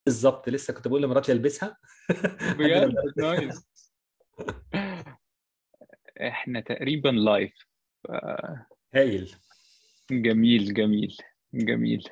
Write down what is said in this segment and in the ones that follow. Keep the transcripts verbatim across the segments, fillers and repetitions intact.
بالظبط لسه كنت بقول لمراتي البسها. بجد نايس. احنا تقريبا لايف. هايل. جميل جميل جميل.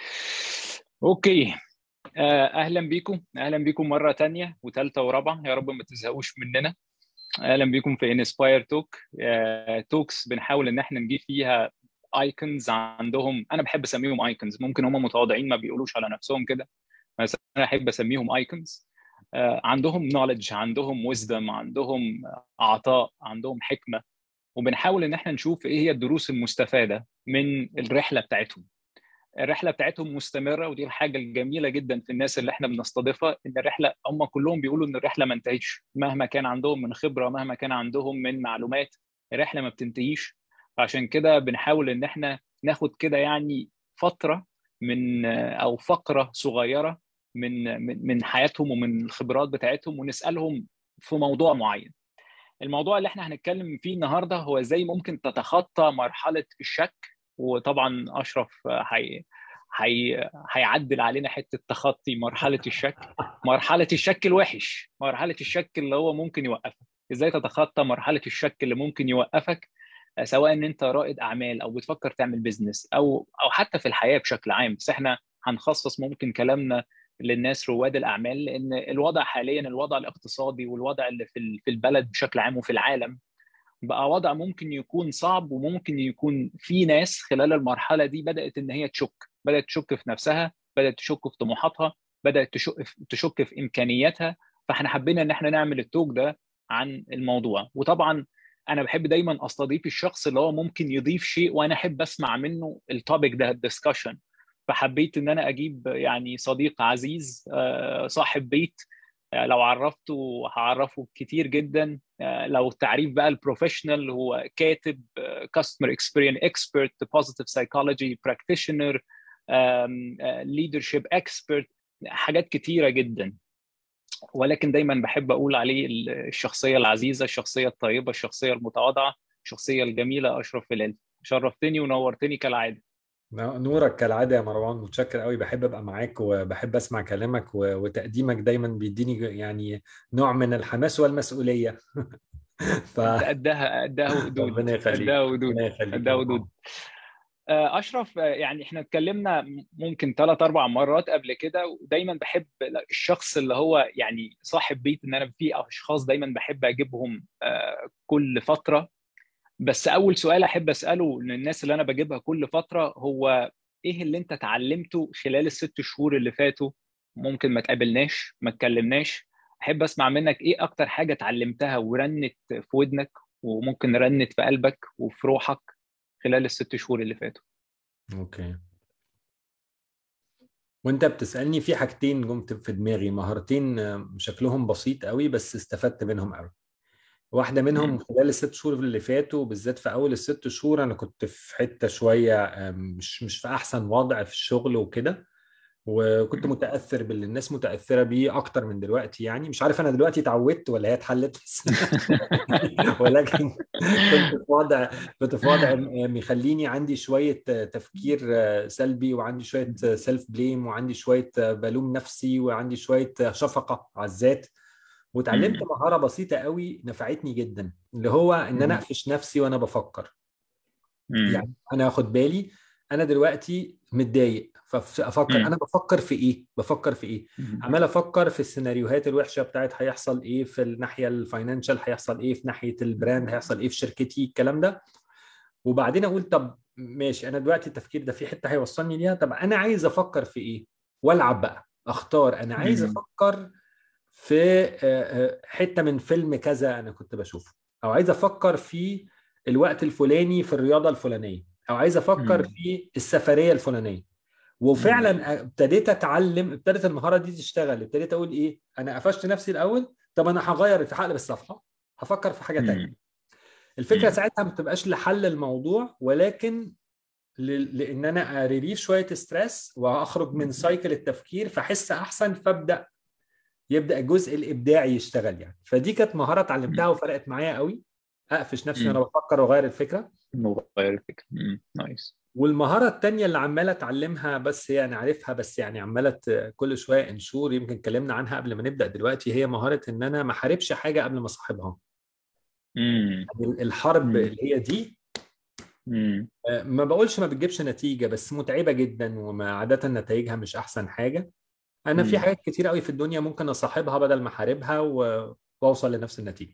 اوكي. آه، اهلا بيكم اهلا بيكم مره تانية وثالثه ورابعه، يا رب ما تزهقوش مننا. اهلا بيكم في انسباير توك. توكس بنحاول ان احنا نجيب فيها ايكونز عندهم، انا بحب اسميهم ايكونز، ممكن هم متواضعين ما بيقولوش على نفسهم كده، بس انا احب اسميهم ايكونز. عندهم نوليدج، عندهم ويزدم، عندهم عطاء، عندهم حكمه، وبنحاول ان احنا نشوف ايه هي الدروس المستفاده من الرحله بتاعتهم. الرحله بتاعتهم مستمره، ودي الحاجه الجميله جدا في الناس اللي احنا بنستضيفها، ان الرحله هم كلهم بيقولوا ان الرحله ما انتهتش، مهما كان عندهم من خبره، مهما كان عندهم من معلومات، الرحله ما بتنتهيش. فعشان كده بنحاول ان احنا ناخد كده يعني فتره من او فقره صغيره من من من حياتهم ومن الخبرات بتاعتهم، ونسالهم في موضوع معين. الموضوع اللي احنا هنتكلم فيه النهارده هو ازاي ممكن تتخطى مرحله الشك. وطبعا اشرف هي هي هيعدل علينا حته تخطي مرحله الشك، مرحله الشك الوحش، مرحله الشك اللي هو ممكن يوقفك. ازاي تتخطى مرحله الشك اللي ممكن يوقفك، سواء ان انت رائد اعمال او بتفكر تعمل بيزنس او او حتى في الحياه بشكل عام. بس احنا هنخصص ممكن كلامنا للناس رواد الاعمال، لان الوضع حاليا، الوضع الاقتصادي والوضع اللي في في البلد بشكل عام وفي العالم، بقى وضع ممكن يكون صعب، وممكن يكون في ناس خلال المرحله دي بدات ان هي تشك، بدات تشك في نفسها، بدات تشك في طموحاتها، بدات تشك تشك في امكانياتها. فاحنا حبينا ان احنا نعمل التوك ده عن الموضوع. وطبعا انا بحب دايما استضيف الشخص اللي هو ممكن يضيف شيء، وانا احب اسمع منه التوبيك ده، الدسكشن. فحبيت ان انا اجيب يعني صديق عزيز، صاحب بيت، لو عرفته هعرفه كتير جدا. لو التعريف بقى البروفيشنال، هو كاتب، كاستمر اكسبيرينس اكسبرت، بوزيتيف سايكولوجي براكتيشنر، ليدرشيب اكسبرت، حاجات كتيره جدا. ولكن دايما بحب اقول عليه الشخصيه العزيزه، الشخصيه الطيبه، الشخصيه المتواضعه، الشخصيه الجميله. اشرف هلال، شرفتني ونورتني كالعاده. نورك كالعادة يا مروان، متشكر قوي، بحب ابقى معاك وبحب اسمع كلامك و- وتقديمك دايما بيديني يعني نوع من الحماس والمسؤولية. ف انت قدها قدها وقدود، ربنا قدها يخليك، وقدود، ربنا يخليك يا قدها وقدود. مروان. اشرف، يعني احنا اتكلمنا ممكن ثلاث اربع مرات قبل كده، ودايما بحب الشخص اللي هو يعني صاحب بيت، ان انا في اشخاص دايما بحب اجيبهم كل فتره. بس اول سؤال احب اساله للناس اللي انا بجيبها كل فتره هو: ايه اللي انت اتعلمته خلال الست شهور اللي فاتوا؟ ممكن ما تقابلناش، ما اتكلمناش، احب اسمع منك ايه اكتر حاجه اتعلمتها ورنت في ودنك، وممكن رنت في قلبك وفي روحك خلال الست شهور اللي فاتوا. اوكي. وانت بتسألني في حاجتين جم في دماغي، مهارتين آه، شكلهم بسيط قوي بس استفدت منهم قوي. واحدة منهم مم. خلال الست شهور اللي فاتوا، بالذات في أول الست شهور أنا كنت في حتة شوية آم، مش مش في أحسن وضع في الشغل وكده، وكنت مم. متأثر باللي الناس متأثرة بيه أكتر من دلوقتي. يعني مش عارف أنا دلوقتي اتعودت ولا هي اتحلت بس. ولكن كنت في وضع كنت في وضع مخليني عندي شوية تفكير سلبي، وعندي شوية سيلف بليم، وعندي شوية بلوم نفسي، وعندي شوية شفقة على الذات. وتعلمت مم. مهارة بسيطة قوي نفعتني جدا، اللي هو ان انا مم. اقفش نفسي وانا بفكر. يعني مم. انا اخد بالي انا دلوقتي متضايق، فافكر مم. انا بفكر في ايه بفكر في ايه مم. عمال افكر في السيناريوهات الوحشة بتاعت هيحصل ايه في الناحية الفاينانشال، هيحصل ايه في ناحية البراند، هيحصل ايه في شركتي، الكلام ده. وبعدين اقول طب ماشي، انا دلوقتي التفكير ده في حتة هيوصلني ليها، طب انا عايز افكر في ايه، والعب بقى اختار انا عايز مم. افكر في آه، آه، حتة من فيلم كذا أنا كنت بشوفه، أو عايز أفكر في الوقت الفلاني في الرياضة الفلانية، أو عايز أفكر مم. في السفرية الفلانية. مم. وفعلا ابتديت أتعلم، ابتدت المهارة دي تشتغل، ابتديت أقول إيه، أنا قفشت نفسي الأول، طب أنا هغير في حقل بالصفحة، هفكر في حاجة تانية. مم. الفكرة ساعتها ما بتبقاش لحل الموضوع، ولكن ل- لان انا اريليف شويه ستريس واخرج من سايكل التفكير فاحس احسن، فابدا يبدا الجزء الابداعي يشتغل يعني. فدي كانت مهاره اتعلمتها مم. وفرقت معايا قوي، اقفش نفسي وانا مم. بفكر واغير الفكره. مغير الفكرة. مم. نايس. والمهارة التانية اللي عمالة اتعلمها، بس يعني عارفها، بس يعني عمالة كل شوية انشور، يمكن اتكلمنا عنها قبل ما نبدأ دلوقتي، هي مهارة ان انا ما احاربش حاجة قبل ما اصاحبها. امم يعني الحرب امم اللي هي دي، امم آه، ما بقولش ما بتجيبش نتيجة، بس متعبة جدا، وما عادة نتائجها مش احسن حاجة. انا في امم حاجات كتير قوي في الدنيا ممكن اصاحبها بدل ما احاربها و... واوصل لنفس النتيجة.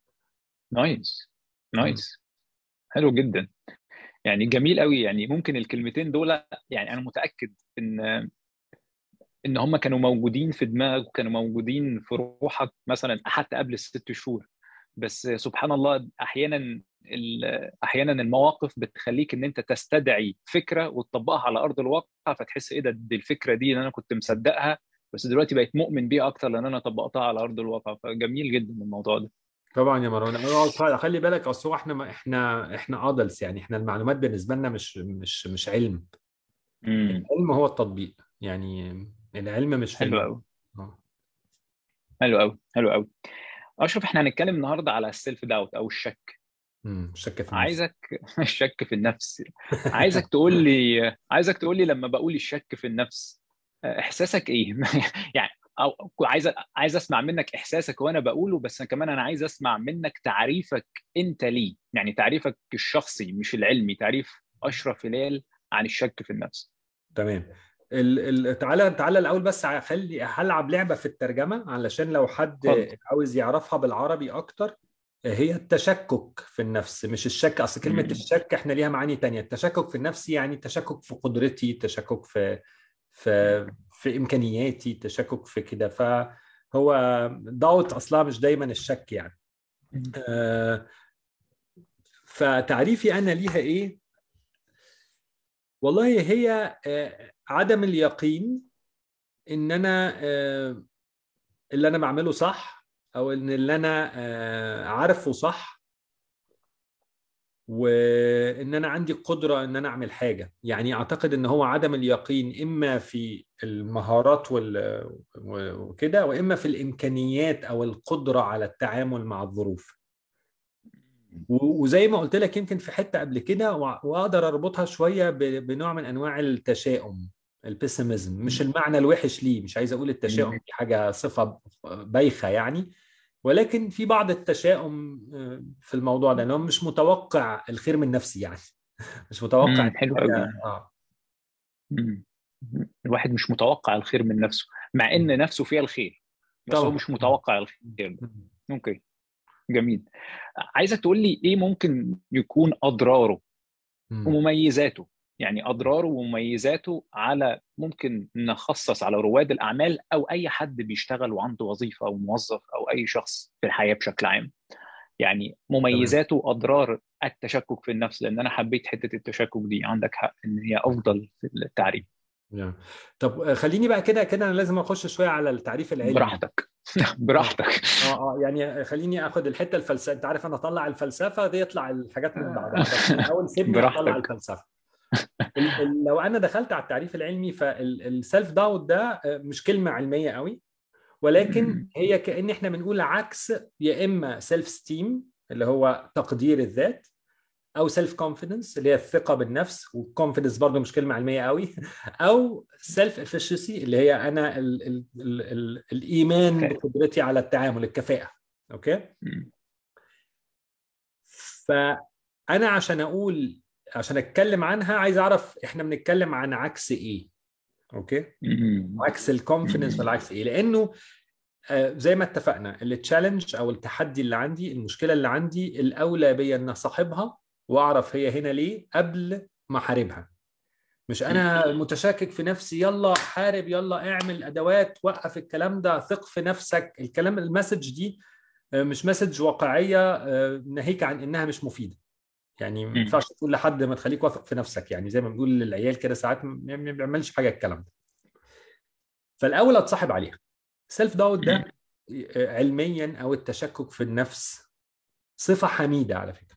نايس. مم. نايس. حلو جدا. يعني جميل قوي. يعني ممكن الكلمتين دول، يعني انا متاكد ان ان هم كانوا موجودين في دماغك وكانوا موجودين في روحك مثلا حتى قبل الست شهور. بس سبحان الله، احيانا ال- احيانا المواقف بتخليك ان انت تستدعي فكره وتطبقها على ارض الواقع، فتحس ايه ده، دي الفكره دي اللي انا كنت مصدقها، بس دلوقتي بقيت مؤمن بيها اكتر لان انا طبقتها على ارض الواقع. فجميل جدا الموضوع ده. طبعا يا مروان، أه، خلي بالك، اصل هو احنا ما احنا احنا ادلس، يعني احنا المعلومات بالنسبة لنا مش مش مش علم. امم العلم هو التطبيق يعني. العلم مش في حلو المعلومات. قوي. آه. حلو قوي. حلو قوي. اشرف، احنا هنتكلم النهارده على السيلف داوت او الشك. امم شك في النفس. عايزك الشك في النفس. عايزك تقول لي عايزك تقول لي لما بقول الشك في النفس، احساسك ايه؟ يعني او عايز عايز اسمع منك احساسك وانا بقوله، بس كمان انا عايز اسمع منك تعريفك انت ليه، يعني تعريفك الشخصي مش العلمي، تعريف اشرف هلال عن الشك في النفس. تمام. ال ال تعالى تعالى الاول، بس خلي هلعب لعبه في الترجمه علشان لو حد اتفضل. عاوز يعرفها بالعربي اكتر. هي التشكك في النفس، مش الشك. اصل كلمه مم. الشك احنا ليها معاني تانية. التشكك في النفس يعني التشكك في قدرتي، التشكك في في في امكانياتي، التشكك في كده. فهو داوت اصلا مش دايما الشك يعني. مم. آه، فتعريفي انا ليها ايه؟ والله هي آه، عدم اليقين ان انا آه، اللي انا بعمله صح، او ان اللي انا آه، عارفه صح، وان انا عندي قدرة ان انا اعمل حاجة. يعني اعتقد ان هو عدم اليقين اما في المهارات وال- وكده، واما في الامكانيات او القدرة على التعامل مع الظروف. و- وزي ما قلت لك يمكن في حتة قبل كده، وأ- واقدر اربطها شوية ب- بنوع من انواع التشاؤم، البيسيميزم. مش المعنى الوحش ليه، مش عايز اقول التشاؤم مم. دي حاجة صفة بايخة يعني، ولكن في بعض التشاؤم آه، في الموضوع ده، لأنه مش متوقع الخير من نفسي يعني. مش متوقع مم. إن حلو حاجة. قوي. اه. مم. الواحد مش متوقع الخير من نفسه، مع ان نفسه فيها الخير، بس هو طبعا. مش متوقع الخير ده. اوكي. جميل. عايزك تقول لي ايه ممكن يكون اضراره مم. ومميزاته. يعني اضراره ومميزاته، على ممكن نخصص على رواد الاعمال او اي حد بيشتغل وعنده وظيفه او موظف او اي شخص في الحياه بشكل عام. يعني تمام. مميزاته واضرار التشكك في النفس، لان انا حبيت حته التشكك دي، عندك حق ان هي افضل في التعريف. نعم. طب آه، خليني بقى كده كده، انا لازم اخش شويه على التعريف العلمي. براحتك. اه براحتك. اه اه يعني خليني اخد الحته الفلسفه. انت عارف انا اطلع الفلسفه دي يطلع الحاجات من بعضها، بس الاول سيبني اطلع براحتك. الفلسفه. ال ال لو انا دخلت على التعريف العلمي، فالسيلف داوت ده آه، مش كلمه علميه قوي، ولكن هي كأن احنا بنقول عكس. يا اما سيلف ستيم اللي هو تقدير الذات، او سيلف كونفيدنس اللي هي الثقه بالنفس، والكونفيدنس برضه مش كلمه علميه قوي. او سيلف افشنسي اللي هي انا ال ال ال ال الايمان كفايه. بقدرتي على التعامل، الكفاءه. اوكي. فانا عشان اقول، عشان اتكلم عنها، عايز اعرف احنا بنتكلم عن عكس ايه. اوكي. عكس الكونفيدنس ولا عكس ايه؟ لانه آه، زي ما اتفقنا، التشالنج او التحدي اللي عندي، المشكله اللي عندي، الاولى بيا ان اصاحبها واعرف هي هنا ليه قبل ما احاربها. مش انا متشكك في نفسي يلا حارب، يلا اعمل ادوات، وقف الكلام ده، ثق في نفسك. الكلام المسج دي آه، مش مسج واقعيه، آه، ناهيك عن انها مش مفيده. يعني ما ينفعش تقول لحد ما تخليك واثق في نفسك، يعني زي ما بنقول للعيال كده ساعات، ما ما بيعملش حاجه الكلام ده. فالاول اتصاحب عليها. سيلف داوت ده علميا، او التشكك في النفس، صفه حميده على فكره.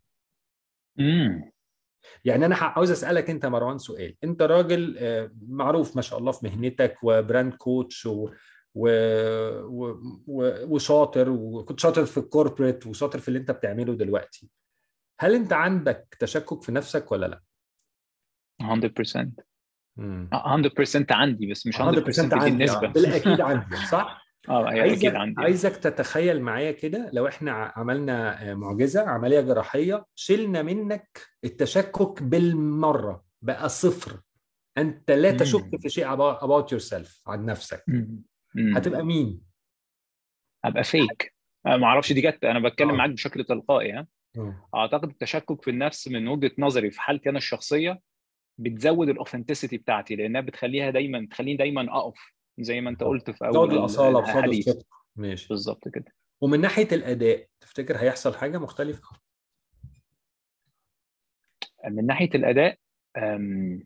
يعني انا عاوز اسالك انت يا مروان سؤال. انت راجل آه، معروف ما شاء الله في مهنتك، وبراند كوتش و... و... و... و... وشاطر، وكنت شاطر في الكوربريت، وشاطر في اللي انت بتعمله دلوقتي. هل انت عندك تشكك في نفسك ولا لا؟ مية بالمية. مم. مية بالمية عندي، بس مش مية مية بالمية بالمية دي عندي، آه، النسبة. بالأكيد عندي، صح؟ اه هي اكيد عايزك عندي. عايزك تتخيل معايا كده، لو احنا ع- عملنا آه، معجزة، عملية جراحية، شلنا منك التشكك بالمرة، بقى صفر. أنت لا تشك مم. في شيء about about yourself، عن نفسك. مم. مم. هتبقى مين؟ ابقى فيك. أنا ما اعرفش، دي جت انا بتكلم اه. معاك بشكل تلقائي ها. مم. اعتقد التشكك في النفس من وجهة نظري في حالتي انا الشخصية بتزود الاوثنتسيتي بتاعتي، لانها بتخليها دايما بتخليني دايما اقف زي ما انت قلت في زود اول الأصالة وصاد الحديث. الصدق. ماشي. بالظبط كده. ومن ناحية الأداء، تفتكر هيحصل حاجة مختلفة؟ من ناحية الاداء، أم،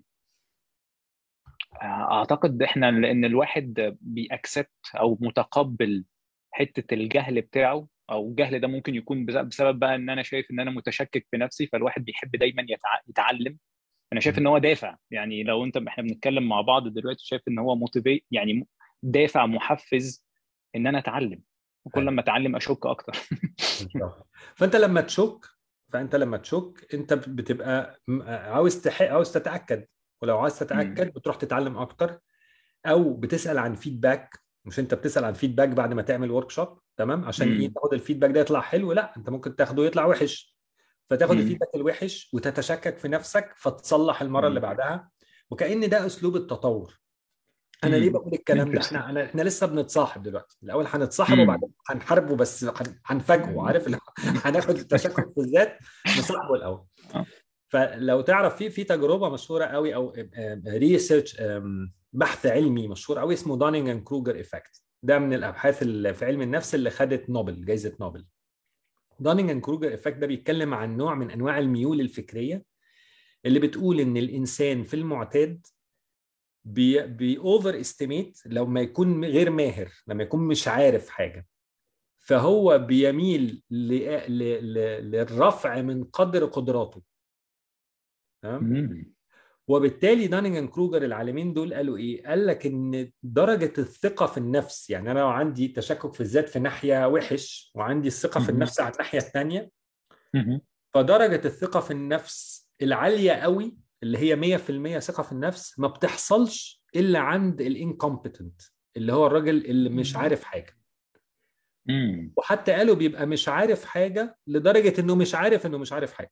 اعتقد احنا لان الواحد بيأكسبت او متقبل حته الجهل بتاعه، او الجهل ده ممكن يكون بس- بسبب بقى ان انا شايف ان انا متشكك في نفسي، فالواحد بيحب دايما يتع... يتعلم. انا شايف ان هو دافع، يعني لو انت احنا بنتكلم مع بعض دلوقتي شايف ان هو موتيفي، يعني م- دافع محفز ان انا اتعلم، وكل حلو. ما اتعلم اشك اكتر. بالظبط. فانت لما تشك فانت لما تشك انت بتبقى م- عاوز تح... عاوز تتاكد. ولو عاوز مم. تتاكد بتروح تتعلم اكتر، او بتسال عن فيدباك. مش انت بتسال عن فيدباك بعد ما تعمل ورك شوب، تمام؟ عشان ايه؟ مم. تاخد الفيدباك ده يطلع حلو؟ لا، انت ممكن تاخده يطلع وحش. فتاخد مم. الفيدباك الوحش وتتشكك في نفسك، فتصلح المره اللي مم. بعدها. وكأن ده اسلوب التطور. انا ليه مم. بقول الكلام ده؟ Interesting. احنا أنا احنا لسه بنتصاحب دلوقتي. الاول هنتصاحب مم. وبعدين هنحاربه، بس هن- هنفاجئه، عارف اللي هو هناخد التشكك في الذات، نصاحبه الاول. آه. فلو تعرف، في في تجربه مشهوره قوي، او ريسيرش، بحث علمي مشهور قوي، اسمه دانينج اند كروجر ايفكت. ده من الابحاث اللي في علم النفس اللي خدت نوبل، جائزه نوبل. دانينج اند كروجر ايفكت ده بيتكلم عن نوع من انواع الميول الفكريه، اللي بتقول ان الانسان في المعتاد بي بي اوفر استيميت لو ما يكون غير ماهر، لما يكون مش عارف حاجه، فهو بيميل ل... ل... ل... للرفع من قدر قدراته. تمام. مم. وبالتالي دانينج كروجر العالمين دول قالوا ايه؟ قال لك ان درجه الثقه في النفس، يعني انا لو عندي تشكك في الذات في ناحيه وحش، وعندي الثقه في مم. النفس على الناحيه الثانيه، مم. فدرجه الثقه في النفس العاليه قوي، اللي هي مية في المية ثقه في النفس، ما بتحصلش الا عند الانكومبتنت، اللي هو الراجل اللي مش عارف حاجه. مم. وحتى قالوا بيبقى مش عارف حاجه لدرجه انه مش عارف انه مش عارف حاجه.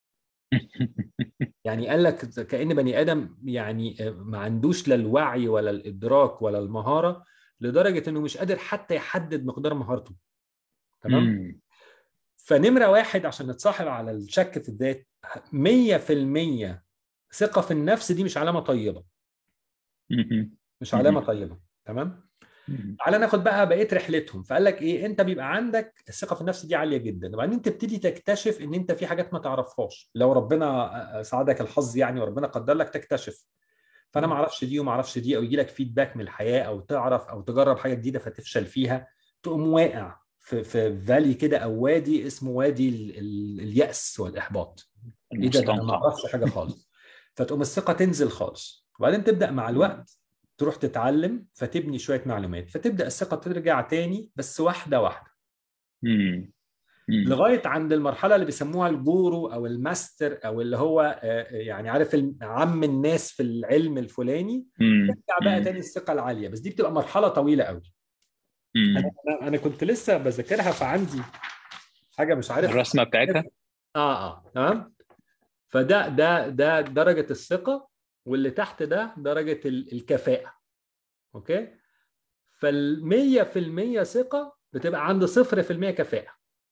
يعني قال لك كأن بني آدم يعني ما عندوش لا الوعي ولا الإدراك ولا المهارة، لدرجة إنه مش قادر حتى يحدد مقدار مهارته. تمام؟ مم. فنمرة واحد عشان نتصاحب على الشك في الذات، مية في المية ثقة في النفس دي مش علامة طيبة. مم. مش علامة مم. طيبة. تمام؟ مم. تعالى ناخد بقى بقيه رحلتهم. فقال لك ايه؟ انت بيبقى عندك الثقه في النفس دي عاليه جدا، وبعدين تبتدي تكتشف ان انت في حاجات ما تعرفهاش، لو ربنا ساعدك الحظ يعني، وربنا قدر لك تكتشف. فانا ما اعرفش دي وما اعرفش دي، او يجي لك فيدباك من الحياه، او تعرف او تجرب حاجه جديده فتفشل فيها، تقوم واقع في في فالي كده، او وادي اسمه وادي ال ال اليأس والاحباط. ايه ده؟ ده انا ما المستنقع. اعرفش حاجه خالص. فتقوم الثقه تنزل خالص، وبعدين تبدا مع الوقت تروح تتعلم، فتبني شويه معلومات، فتبدا الثقه ترجع تاني، بس واحده واحده، مم. مم. لغايه عند المرحله اللي بيسموها الجورو او الماستر، او اللي هو آه، آه، يعني عارف ال- عم الناس في العلم الفلاني. مم. ترجع بقى مم. تاني الثقه العاليه، بس دي بتبقى مرحله طويله قوي. انا مم. انا أنا كنت لسه بذاكرها، فعندي حاجه مش عارف. الرسمة عارف. بتاعتها. اه اه تمام. فده ده ده درجه الثقه، واللي تحت ده درجه ال- الكفاءه. اوكي. فالمية في المية ثقة بتبقى عند صفر في المية كفاءة.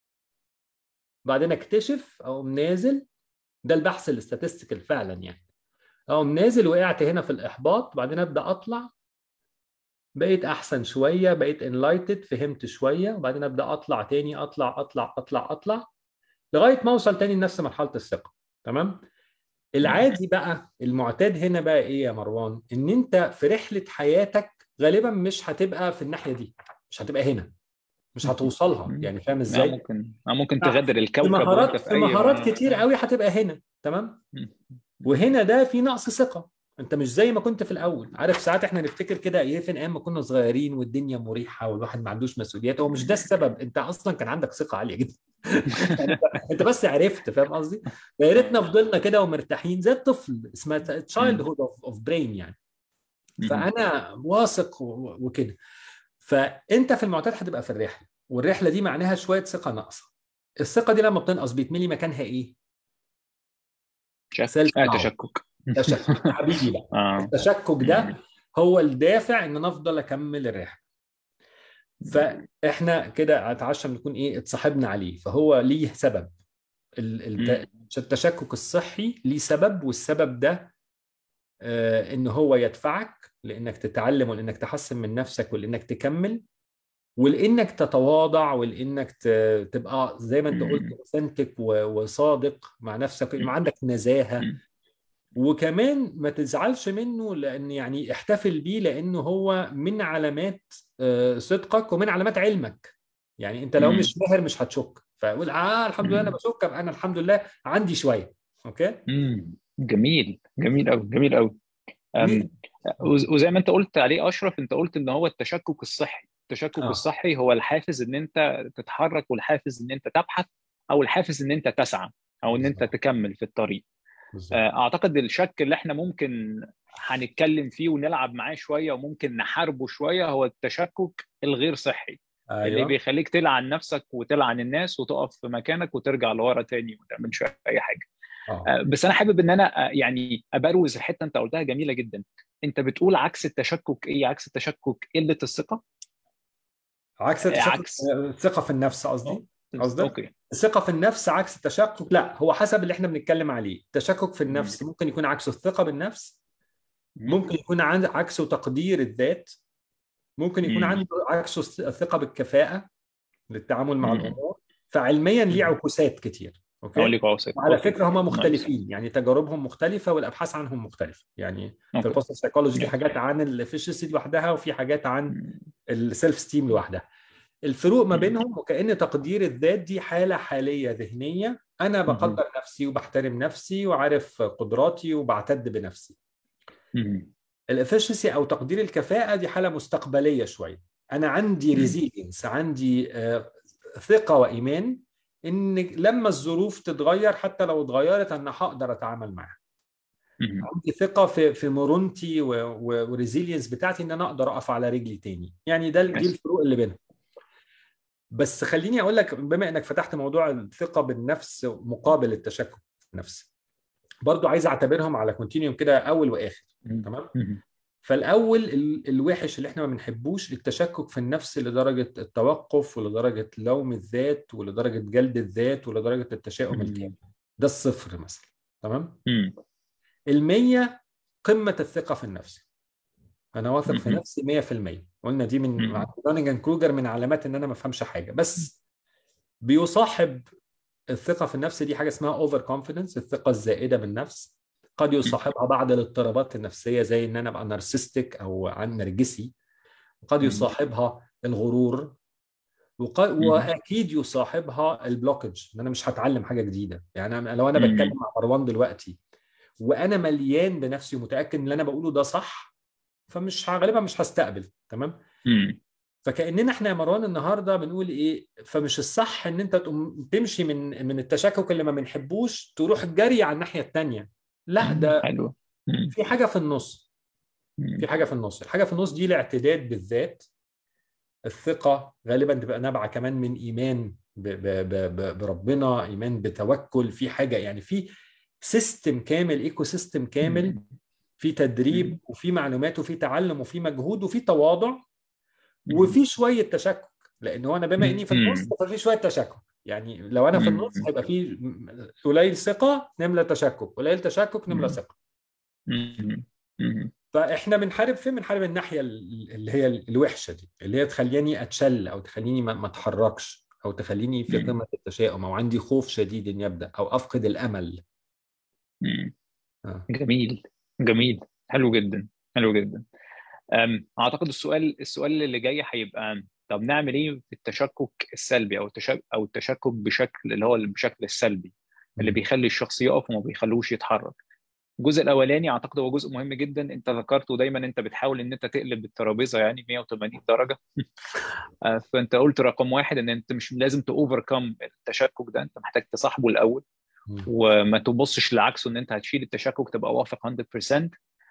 بعدين اكتشف او نازل، ده البحث الاستاتستيكال فعلا يعني، او نازل وقعت هنا في الاحباط، بعدين ابدا اطلع، بقيت احسن شويه، بقيت انلايتد، فهمت شويه، وبعدين ابدا اطلع تاني، اطلع اطلع اطلع اطلع، لغايه ما اوصل تاني لنفس مرحله الثقه. تمام. مم. العادي بقى، المعتاد هنا بقى ايه يا مروان؟ ان انت في رحله حياتك غالبا مش هتبقى في الناحيه دي، مش هتبقى هنا، مش هتوصلها، مم. يعني فاهم آه، ازاي؟ ممكن آه، ممكن آه، تغادر في الكوكب وانت مهارات في في اي مهارات ما... كتير آه. قوي هتبقى هنا. تمام. مم. وهنا ده في نقص ثقه. انت مش زي ما كنت في الاول. عارف ساعات احنا نفتكر كده ايه في ايام ما كنا صغيرين والدنيا مريحه والواحد ما عندوش مسؤوليات، هو مش ده السبب، انت اصلا كان عندك ثقه عاليه جدا. انت انت بس عرفت، فاهم قصدي؟ يا ريتنا فضلنا كده ومرتاحين زي الطفل، اسمها تشايلد هود اوف برين يعني. فانا واثق و- وكده. فانت في المعتاد هتبقى في الرحله، والرحله دي معناها شويه ثقه ناقصه. الثقه دي لما بتنقص بيتملي مكانها ايه؟ شك سيلف آه داون. تشكك. تشكك حبيبي بقى. اه. التشكك ده هو الدافع ان انا افضل اكمل الرحله. فاحنا كده اتعشى نكون ايه اتصاحبنا عليه، فهو ليه سبب. ال- الت- التشكك الصحي ليه سبب، والسبب ده آه، ان هو يدفعك لانك تتعلم ولانك تحسن من نفسك ولانك تكمل ولانك تتواضع ولانك ت- تبقى زي ما انت قلت اوثنتك وصادق مع نفسك، يبقى عندك نزاهة. وكمان ما تزعلش منه، لان يعني احتفل بيه لانه هو من علامات آه، صدقك ومن علامات علمك. يعني انت لو مش ماهر مش هتشك، فاقول اه الحمد لله انا بشك، أبقى انا الحمد لله عندي شويه. اوكي. جميل جميل قوي جميل قوي. مين؟ أم، وز- وزي ما انت قلت عليه اشرف، انت قلت ان هو التشكك الصحي. التشكك اه الصحي هو الحافز ان انت تتحرك، والحافز ان انت تبحث، او الحافز ان انت تسعى، او ان انت بالظبط تكمل في الطريق. بالظبط. أه، اعتقد الشك اللي احنا ممكن هنتكلم فيه ونلعب معاه شويه وممكن نحاربه شويه هو التشكك الغير صحي، اللي ايوه. بيخليك تلعن نفسك وتلعن الناس وتقف في مكانك وترجع لورا تاني وما تعملش اي حاجه. اه آه، بس انا حابب ان انا آه، يعني ابروز الحته انت قلتها جميله جدا. انت بتقول عكس التشكك ايه؟ عكس التشكك قله الثقه. عكس آه، التشكك. عكس. الثقه في النفس اه. قصدي. قصدك اوكي. الثقه في النفس عكس التشكك؟ لا، هو حسب اللي احنا بنتكلم عليه. التشكك في مم. النفس ممكن يكون عكسه الثقه بالنفس، مم. ممكن يكون عند عكسه تقدير الذات، ممكن يكون مم. عنده عكسه الثقه بالكفاءه للتعامل مع مم. الامور. فعلميا ليه مم. عكوسات كتير. اقول اوكي. لك قواصد. وعلى اوكي. فكره هم نايس. مختلفين، يعني تجاربهم مختلفه والابحاث عنهم مختلفه. يعني في اوكي. البوست سايكولوجي في نايس. حاجات عن الافشنسي لوحدها وفي حاجات عن مم. السيلف ستيم لوحدها. الفروق ما مم. بينهم وكأن تقدير الذات دي حالة حالية ذهنية، أنا مم. بقدر نفسي وبحترم نفسي وعارف قدراتي وبعتد بنفسي. مم. الافشنسي أو تقدير الكفاءة دي حالة مستقبلية شوية. أنا عندي مم. ريزيلينس، عندي آه، ثقة وإيمان إن لما الظروف تتغير حتى لو اتغيرت أنا هقدر أتعامل معاها. مم. عندي ثقة في في مرونتي وريزيلينس بتاعتي إن أنا أقدر أقف على رجلي تاني. يعني ده دي نايس. الفروق اللي بينهم. بس خليني اقول لك، بما انك فتحت موضوع الثقه بالنفس مقابل التشكك في النفس، برضو عايز اعتبرهم على كونتينيوم كده اول واخر. مم. تمام. مم. فالاول ال- الوحش اللي احنا ما بنحبوش التشكك في النفس لدرجه التوقف ولدرجه لوم الذات ولدرجه جلد الذات ولدرجه التشاؤم الكامل. مم. ده الصفر مثلا. تمام. مم. المية قمه الثقه في النفس. انا واثق في مم. نفسي مية في المية. قلنا دي من مع مم. دونينجان كروجر من علامات ان انا ما افهمش حاجه. بس بيصاحب الثقة في النفس دي حاجة اسمها اوفر كونفيدنس، الثقة الزائدة بالنفس. قد يصاحبها بعض الاضطرابات النفسية زي ان انا ابقى نارسستيك او عن نرجسي. وقد مم. يصاحبها الغرور. وق- مم. واكيد يصاحبها البلوكج، ان انا مش هتعلم حاجة جديدة. يعني أنا لو انا بتكلم مم. مع مروان دلوقتي وانا مليان بنفسي ومتأكد ان اللي انا بقوله ده صح، فمش ه- غالبا مش هستقبل. تمام. مم. فكأننا احنا يا مروان النهارده بنقول ايه؟ فمش الصح ان انت تقوم تمشي من من التشكك اللي ما بنحبوش تروح جري على الناحيه التانيه. لا، مم. ده حلو. مم. في حاجه في النص. في مم. حاجه في النص. الحاجه في النص دي الاعتداد بالذات. الثقه غالبا تبقى نابعه كمان من ايمان ب ب ب ب بربنا، ايمان بتوكل في حاجه، يعني في سيستم كامل، ايكو سيستم كامل. مم. في تدريب مم. وفي معلومات وفي تعلم وفي مجهود وفي تواضع مم. وفي شويه تشكك. لان هو انا بما اني في النص مم. ففي شويه تشكك. يعني لو انا في النص مم. هيبقى في قليل ثقه نملى تشكك، قليل تشكك نملى مم. ثقه. مم. مم. فاحنا بنحارب فين؟ بنحارب الناحيه اللي هي الوحشه دي، اللي هي تخليني اتشل او تخليني ما ما اتحركش او تخليني في مم. قمه التشاؤم او عندي خوف شديد ان يبدا او افقد الامل. مم. آه. جميل جميل. حلو جدا. حلو جدا. أم، اعتقد السؤال السؤال اللي جاي هيبقى طب نعمل ايه في التشكك السلبي، او التشكك او التشكك بشكل اللي هو بشكل السلبي اللي مم. بيخلي الشخص يقف وما بيخلوش يتحرك. الجزء الاولاني اعتقد هو جزء مهم جدا انت ذكرته، دايما انت بتحاول ان انت تقلب الترابيزه يعني مية وتمانين درجه. فانت قلت رقم واحد ان انت مش لازم تاوفركم التشكك ده، انت محتاج تصاحبه الاول، وما تبصش لعكسه ان انت هتشيل التشكك تبقى واثق مية بالمية.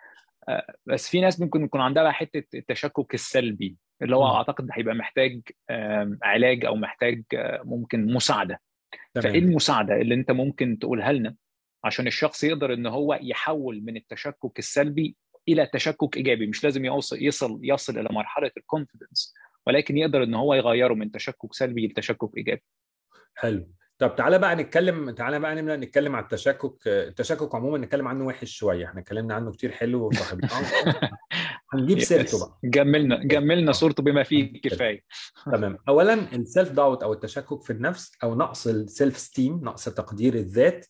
بس في ناس ممكن يكون عندها بقى حته التشكك السلبي اللي هو اعتقد هيبقى محتاج علاج او محتاج ممكن مساعده. فايه تمام. المساعده اللي انت ممكن تقولها لنا عشان الشخص يقدر ان هو يحول من التشكك السلبي الى تشكك ايجابي؟ مش لازم يوصل يصل يصل الى مرحله الكونفيدنس، ولكن يقدر ان هو يغيره من تشكك سلبي لتشكك ايجابي. حلو. طب تعالى بقى نتكلم تعالى بقى نبدأ نتكلم على التشكك. التشكك عموما نتكلم عنه وحش شويه، احنا اتكلمنا عنه كتير حلو وصاحبناه، هنجيب سيرته يس، بقى. جملنا هنجيب سيرته. جملنا اه صورته بما فيه هنجيب سيرته. الكفايه. تمام. اولا السيلف داوت او التشكك في النفس او نقص السيلف ستيم، نقص تقدير الذات،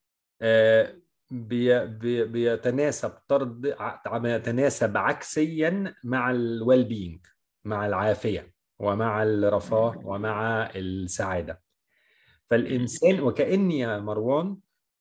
آه، بي بي بيتناسب طرد ع- بيتناسب عكسيا مع الويل بينج، مع العافيه ومع الرفاه ومع السعاده. فالانسان وكأني يا مروان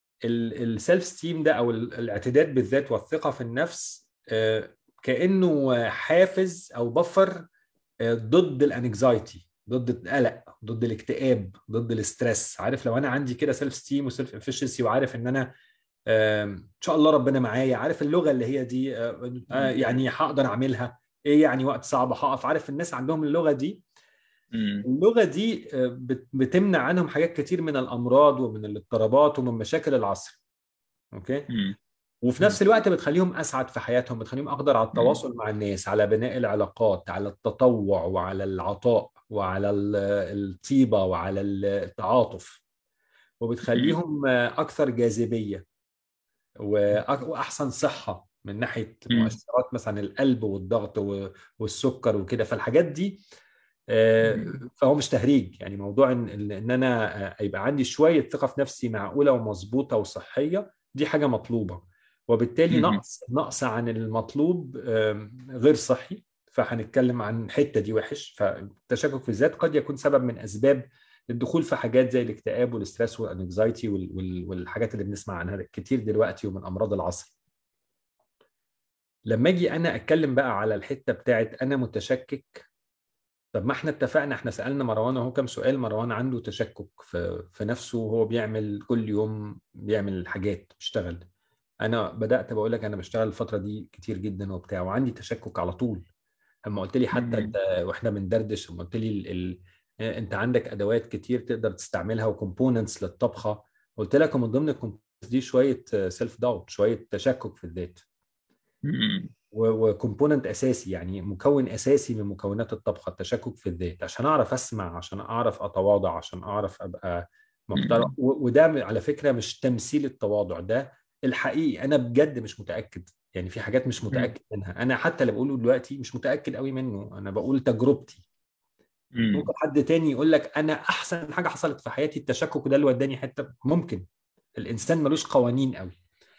السيلف ستيم ده او ال- الاعتداد بالذات والثقه في النفس، آه، كأنه حافز او بفر ضد الانكزايتي، ضد القلق، ضد الاكتئاب، ضد الاسترس. عارف لو انا عندي كده سيلف ستيم وسيلف افشنسي وعارف ان انا آم، ان شاء الله ربنا معايا، عارف اللغه اللي هي دي، آه، آه، يعني هقدر اعملها، ايه يعني وقت صعب هقف، عارف الناس عندهم اللغه دي. اللغه دي آه، بت- بتمنع عنهم حاجات كتير من الامراض ومن الاضطرابات ومن مشاكل العصر. اوكي. وفي نفس الوقت بتخليهم اسعد في حياتهم، بتخليهم اقدر على التواصل مع الناس، على بناء العلاقات، على التطوع وعلى العطاء وعلى ال- الطيبة وعلى التعاطف، وبتخليهم اكثر جاذبية وأك- واحسن صحة من ناحية مؤشرات مثلا القلب والضغط و- والسكر وكده. فالحاجات دي آه، فهو مش تهريج، يعني موضوع ان إن- إن انا آه، يبقى عندي شويه ثقه في نفسي معقوله ومظبوطه وصحيه، دي حاجه مطلوبه. وبالتالي نقص نقص عن المطلوب آم، غير صحي. فهنتكلم عن الحته دي وحش. فالتشكك في الذات قد يكون سبب من اسباب الدخول في حاجات زي الاكتئاب والاسترس والانكزايتي وال- وال- والحاجات اللي بنسمع عنها كتير دلوقتي ومن امراض العصر. لما اجي انا اتكلم بقى على الحته بتاعت انا متشكك، طب ما احنا اتفقنا، احنا سألنا مروان اهو كام سؤال، مروان عنده تشكك في في نفسه وهو بيعمل كل يوم بيعمل حاجات بيشتغل. انا بدأت بقول لك انا بشتغل الفترة دي كتير جدا وبتاع وعندي تشكك على طول. اما قلت لي حتى انت واحنا بندردش، اما قلت لي ال... ال... انت عندك ادوات كتير تقدر تستعملها وكومبوننتس للطبخة، قلت لك من ضمن الكومبوننتس دي شوية سيلف داوت، شوية تشكك في الذات، وكومبوننت اساسي، يعني مكون اساسي من مكونات الطبخه، التشكك في الذات، عشان اعرف اسمع، عشان اعرف اتواضع، عشان اعرف ابقى محترم. و- وده على فكره مش تمثيل التواضع، ده الحقيقي. انا بجد مش متاكد، يعني في حاجات مش متاكد منها، انا حتى اللي بقوله دلوقتي مش متاكد قوي منه، انا بقول تجربتي. ممكن حد تاني يقول لك انا احسن حاجه حصلت في حياتي التشكك ده اللي وداني حته. ممكن الانسان ملوش قوانين قوي.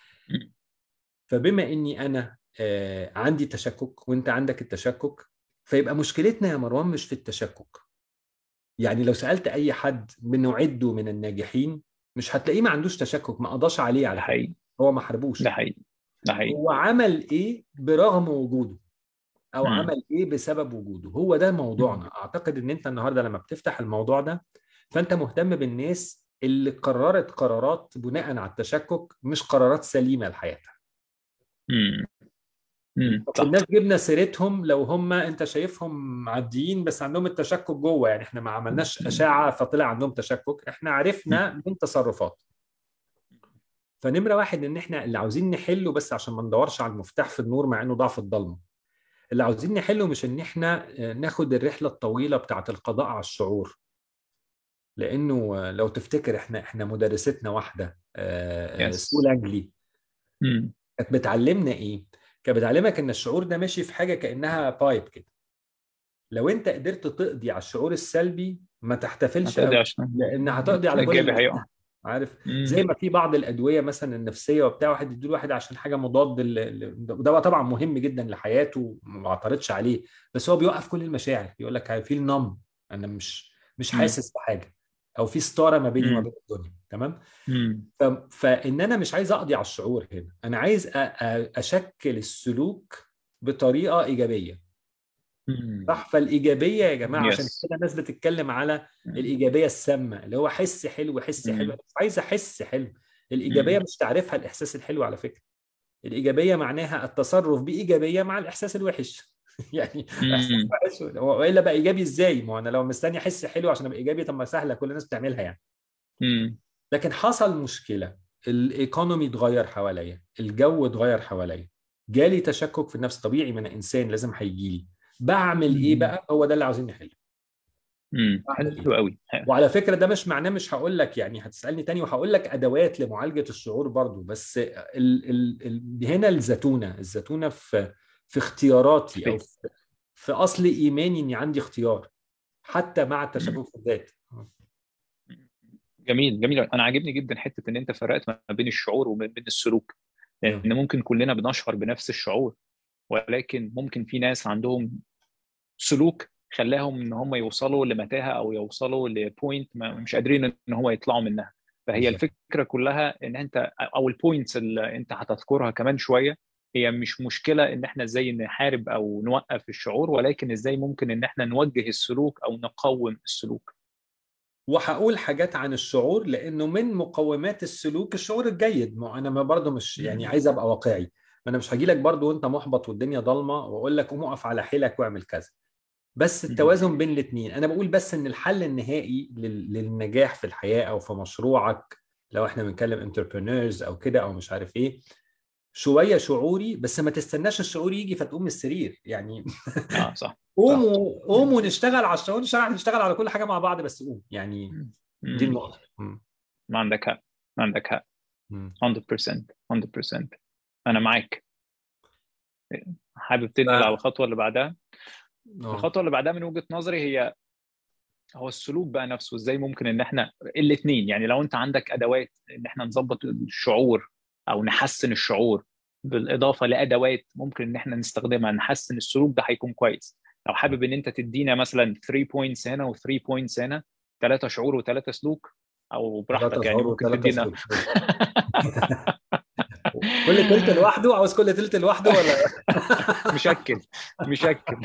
فبما اني انا آه، عندي تشكك وانت عندك التشكك، فيبقى مشكلتنا يا مروان مش في التشكك. يعني لو سألت اي حد بنعده من الناجحين مش هتلاقيه ما عندوش تشكك، ما قضاش عليه ده على فكرة، حقيقي، هو ما ده حاربوش. حقيقي، ده حقيقي. هو عمل ايه برغم وجوده، او مم. عمل ايه بسبب وجوده. هو ده مم. موضوعنا. اعتقد ان انت النهارده لما بتفتح الموضوع ده فانت مهتم بالناس اللي قررت قرارات بناء على التشكك، مش قرارات سليمة لحياتها. مم. مم. ما صح. كناش جبنا سيرتهم لو هم انت شايفهم معديين بس عندهم التشكك جوه، يعني احنا ما عملناش مم. اشاعه فطلع عندهم تشكك، احنا عرفنا من تصرفات. فنمره واحد ان احنا اللي عاوزين نحله، بس عشان ما ندورش على المفتاح في النور مع انه ضعف الضلمه، اللي عاوزين نحله مش ان احنا آه، ناخد الرحله الطويله بتاعه القضاء على الشعور. لانه آه، لو تفتكر احنا احنا مدرستنا واحده، آه، آه، سو يس. لانجلي، مم. كانت بتعلمنا ايه؟ كانت بتعلمك ان الشعور ده ماشي في حاجه كانها بايب كده. لو انت قدرت تقضي على الشعور السلبي ما تحتفلش هتقضي قوي، عشان لان هتقضي على كل الايجابي المشاكل. هيقع. عارف مم. زي ما في بعض الادويه مثلا النفسيه وبتاع، واحد يديله واحد عشان حاجه مضاد ل- ل- ده بقى طبعا مهم جدا لحياته ما بعترضش عليه، بس هو بيوقف كل المشاعر، يقول لك هاي فيل نم، انا مش مش مم. حاسس بحاجه. او في ستاره ما بيني وما مم. بين الدنيا. تمام. مم. ف... فان انا مش عايز اقضي على الشعور هنا، انا عايز أ... أ... اشكل السلوك بطريقه ايجابيه. مم. صح. فالايجابيه يا جماعه، عشان يس. كده الناس بتتكلم على مم. الايجابيه السامه، اللي هو حس حلو حس حلو. مم. أنا مش عايز احس حلو. الايجابيه مم. مش تعرفها الاحساس الحلو على فكره. الايجابيه معناها التصرف بايجابيه مع الاحساس الوحش. يعني احساس مم. وحش والا بقى ايجابي ازاي؟ ما هو انا لو مستني احس حلو عشان ابقى ايجابي، طب ما سهله كل الناس بتعملها يعني. مم. لكن حصل مشكله، الايكونومي اتغير حواليا، الجو اتغير حواليا، جالي تشكك في النفس. طبيعي، ما انا انسان لازم هيجي لي. بعمل ايه مم. بقى؟ هو ده اللي عاوزين نحله. مم. بعمل ايه؟ حلو قوي. وعلى فكره ده مش معناه، مش هقول لك يعني، هتسالني تاني وهقول لك ادوات لمعالجه الشعور برضو، بس ال ال ال هنا الزتونه الزتونه في في اختياراتي، او في. في, في اصل ايماني اني عندي اختيار حتى مع مم. التشكك في الذات. جميل جميل. انا عاجبني جدا حته ان انت فرقت ما بين الشعور وما بين السلوك، لان نعم. ممكن كلنا بنشعر بنفس الشعور، ولكن ممكن في ناس عندهم سلوك خلاهم ان هم يوصلوا لمتاهه او يوصلوا لبوينت مش قادرين ان هم يطلعوا منها. فهي بالظبط. الفكره كلها ان انت، او البوينتس اللي انت هتذكرها كمان شويه، هي مش مشكله ان احنا ازاي نحارب او نوقف الشعور، ولكن ازاي ممكن ان احنا نوجه السلوك او نقوم السلوك. وهقول حاجات عن الشعور، لانه من مقومات السلوك الشعور الجيد. ما انا ما برضو مش يعني مم. عايز ابقى واقعي. ما انا مش هاجي لك برضو وانت محبط والدنيا ضلمه واقول لك قوم اقف على حيلك واعمل كذا. بس مم. التوازن بين الاثنين. انا بقول بس ان الحل النهائي لل- للنجاح في الحياه او في مشروعك، لو احنا بنتكلم انتربرينورز او كده او مش عارف ايه، شويه شعوري. بس ما تستناش الشعور يجي فتقوم من السرير يعني. اه صح. صح. قوموا قوموا نشتغل على الشعور، نشتغل نشتغل على كل حاجه مع بعض، بس قوم يعني. مم. دي مم. النقطه. مم. ما عندك حق. ما عندك حق. مم. مية بالمية. مية بالمية. انا معاك. حابب ف... تنقل على الخطوه اللي بعدها؟ اه الخطوه اللي بعدها من وجهه نظري هي هو السلوك بقى نفسه. ازاي ممكن ان احنا الاثنين، يعني لو انت عندك ادوات ان احنا نظبط الشعور او نحسن الشعور، بالاضافه لادوات ممكن ان احنا نستخدمها نحسن السلوك، ده هيكون كويس. لو حابب ان انت تدينا مثلا ثلاثة بوينتس هنا و3 بوينتس هنا، ثلاثه شعور وثلاثه سلوك، او ثلاثة براحتك يعني شعور ممكن وثلاثة تدينا. سلوك. كل تلت لوحده؟ عاوز كل تلت لوحده ولا؟ مشكل. مشكل.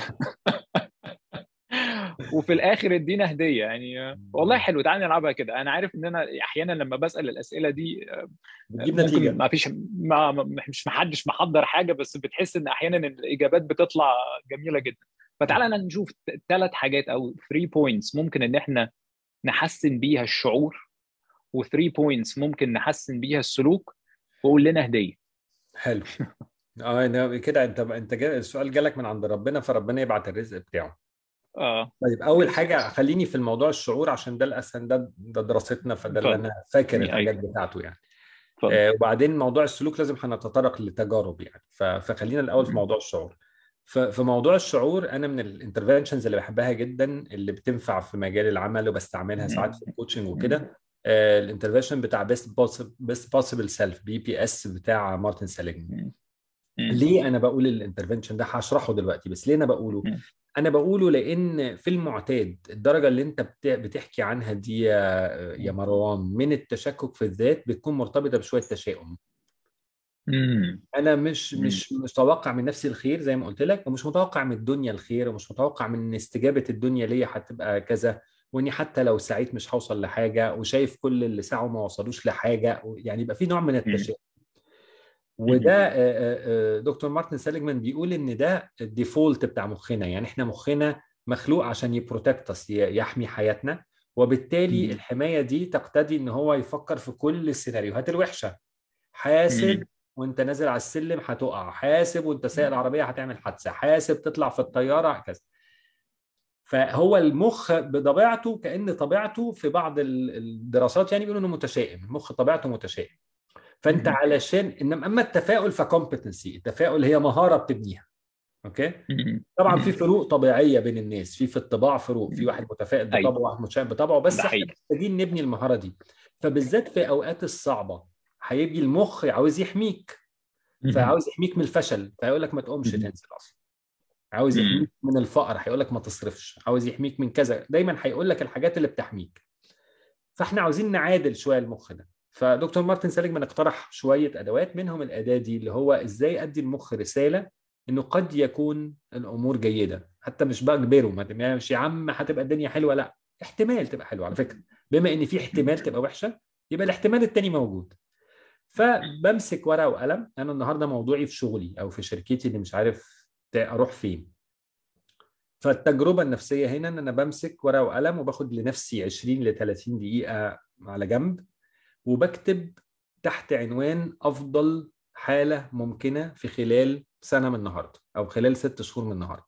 وفي الاخر ادينا هديه يعني. والله حلو، تعالى نلعبها كده. انا عارف ان انا احيانا لما بسال الاسئله دي بتجيب ممكن نتيجة. ما فيش، ما ما- مش محدش محضر حاجه، بس بتحس ان احيانا الاجابات بتطلع جميله جدا. فتعالى أنا نشوف ثلاث حاجات او ثلاثة بوينتس ممكن ان احنا نحسن بيها الشعور، و3 بوينتس ممكن نحسن بيها السلوك، وقول لنا هديه. حلو. اه انا كده، انت انت جا... السؤال جالك من عند ربنا، فربنا يبعت الرزق بتاعه. اه طيب اول حاجة بالظبط. خليني في الموضوع الشعور، عشان ده الاسهل، ده ده دراستنا، فده اللي اتفضل. انا فاكر الحاجات ايوه. بتاعته يعني. اتفضل. آه وبعدين موضوع السلوك لازم هنتطرق لتجارب يعني. ف... فخلينا الاول في موضوع الشعور. ف... في موضوع الشعور، انا من الانترفنشنز اللي بحبها جدا، اللي بتنفع في مجال العمل وبستعملها ساعات في الكوتشنج وكده، الانترفنشن بتاع بيست بيست بوسيبل سيلف، بي بي اس، بتاع مارتن سيليجمان. ليه انا بقول الانترفنشن ده؟ هشرحه دلوقتي. بس ليه انا بقوله؟ انا بقوله لان في المعتاد الدرجه اللي انت بت- بتحكي عنها دي يا يا مروان من التشكك في الذات بتكون مرتبطه بشويه تشاؤم. انا مش مش مش متوقع من نفسي الخير زي ما قلت لك، ومش متوقع من الدنيا الخير، ومش متوقع من استجابه الدنيا ليا هتبقى كذا، واني حتى لو سعيت مش هوصل لحاجه، وشايف كل اللي سعوا ما وصلوش لحاجه، يعني يبقى في نوع من التشاؤم. وده آه، آه، آه، دكتور مارتن سيليجمان بيقول ان ده الديفولت بتاع مخنا. يعني احنا مخنا مخلوق عشان يبروتكت، يحمي حياتنا، وبالتالي الحمايه دي تقتضي ان هو يفكر في كل السيناريوهات الوحشه. حاسب وانت نازل على السلم هتقع، حاسب وانت سايق العربيه هتعمل حادثه، حاسب تطلع في الطياره كذا. فهو المخ بطبيعته، كأن طبيعته في بعض الدراسات يعني بيقولوا انه متشائم. المخ طبيعته متشائم. فانت علشان انما اما التفاؤل فكومبتنسي، التفاؤل هي مهاره بتبنيها. اوكي. طبعا في فروق طبيعيه بين الناس، في في الطباع فروق، في واحد متفائل ايوه بطبعه وواحد متشائم بطبعه، ده بس احنا حقيقي. محتاجين نبني المهاره دي. فبالذات في اوقات الصعبه هيجي المخ عاوز يحميك، فعاوز يحميك من الفشل فيقول لك ما تقومش تنزل اصلا. عاوز يحميك من الفقر هيقول لك ما تصرفش، عاوز يحميك من كذا، دايما هيقول لك الحاجات اللي بتحميك. فاحنا عاوزين نعادل شويه المخ ده. فدكتور مارتن سيليجمان اقترح شويه ادوات، منهم الاداه دي اللي هو ازاي ادي المخ رساله انه قد يكون الامور جيده، حتى مش بجبره، ما مش يا عم هتبقى الدنيا حلوه، لا، احتمال تبقى حلوه على فكره. بما ان في احتمال تبقى وحشه، يبقى الاحتمال التاني موجود. فبمسك ورقه وقلم. انا النهارده موضوعي في شغلي او في شركتي اللي مش عارف اروح فين. فالتجربه النفسيه هنا ان انا بمسك ورقه وقلم وباخد لنفسي عشرين ل ثلاثين دقيقه على جنب، وبكتب تحت عنوان افضل حاله ممكنه في خلال سنه من النهارده او خلال ست شهور من النهارده.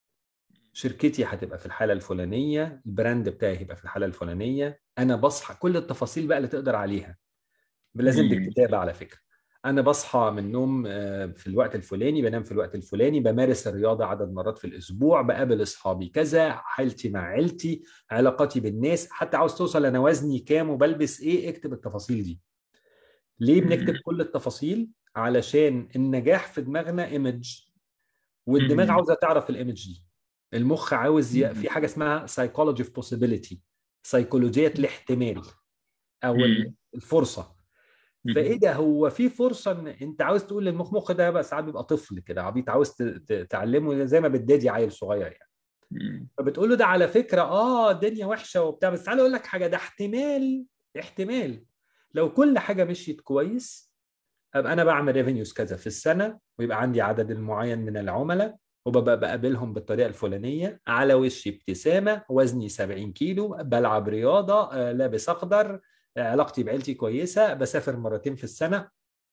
شركتي هتبقى في الحاله الفلانيه، البراند بتاعي هيبقى في الحاله الفلانيه، انا بصحى كل التفاصيل بقى اللي تقدر عليها، لازم بالكتابه على فكره. انا بصحى من النوم في الوقت الفلاني، بنام في الوقت الفلاني، بمارس الرياضه عدد مرات في الاسبوع، بقابل اصحابي كذا، حالتي مع عيلتي، علاقاتي بالناس، حتى عاوز توصل انا وزني كام وبلبس ايه، اكتب التفاصيل دي. ليه بنكتب كل التفاصيل؟ علشان النجاح في دماغنا ايمج، والدماغ عاوزه تعرف الايمج دي. المخ عاوز ي... في حاجه اسمها psychology of possibility، سيكولوجيه الاحتمال او الفرصه. فايه ده، هو في فرصه ان انت عاوز تقول للمخ، مخ ده بقى ساعات بيبقى طفل كده عبيط، عاوز تعلمه زي ما بتدادي عيل صغير يعني. فبتقول له ده على فكره اه الدنيا وحشه وبتاع، بس تعالى اقول لك حاجه، ده احتمال، احتمال لو كل حاجه مشيت كويس ابقى انا بعمل ريفينيوز كذا في السنه، ويبقى عندي عدد معين من العملاء، وببقى بقابلهم بالطريقه الفلانيه، على وشي ابتسامه، وزني سبعين كيلو، بلعب رياضه، آه، لابس اخضر، آه، علاقتي بعيلتي كويسه، بسافر مرتين في السنه.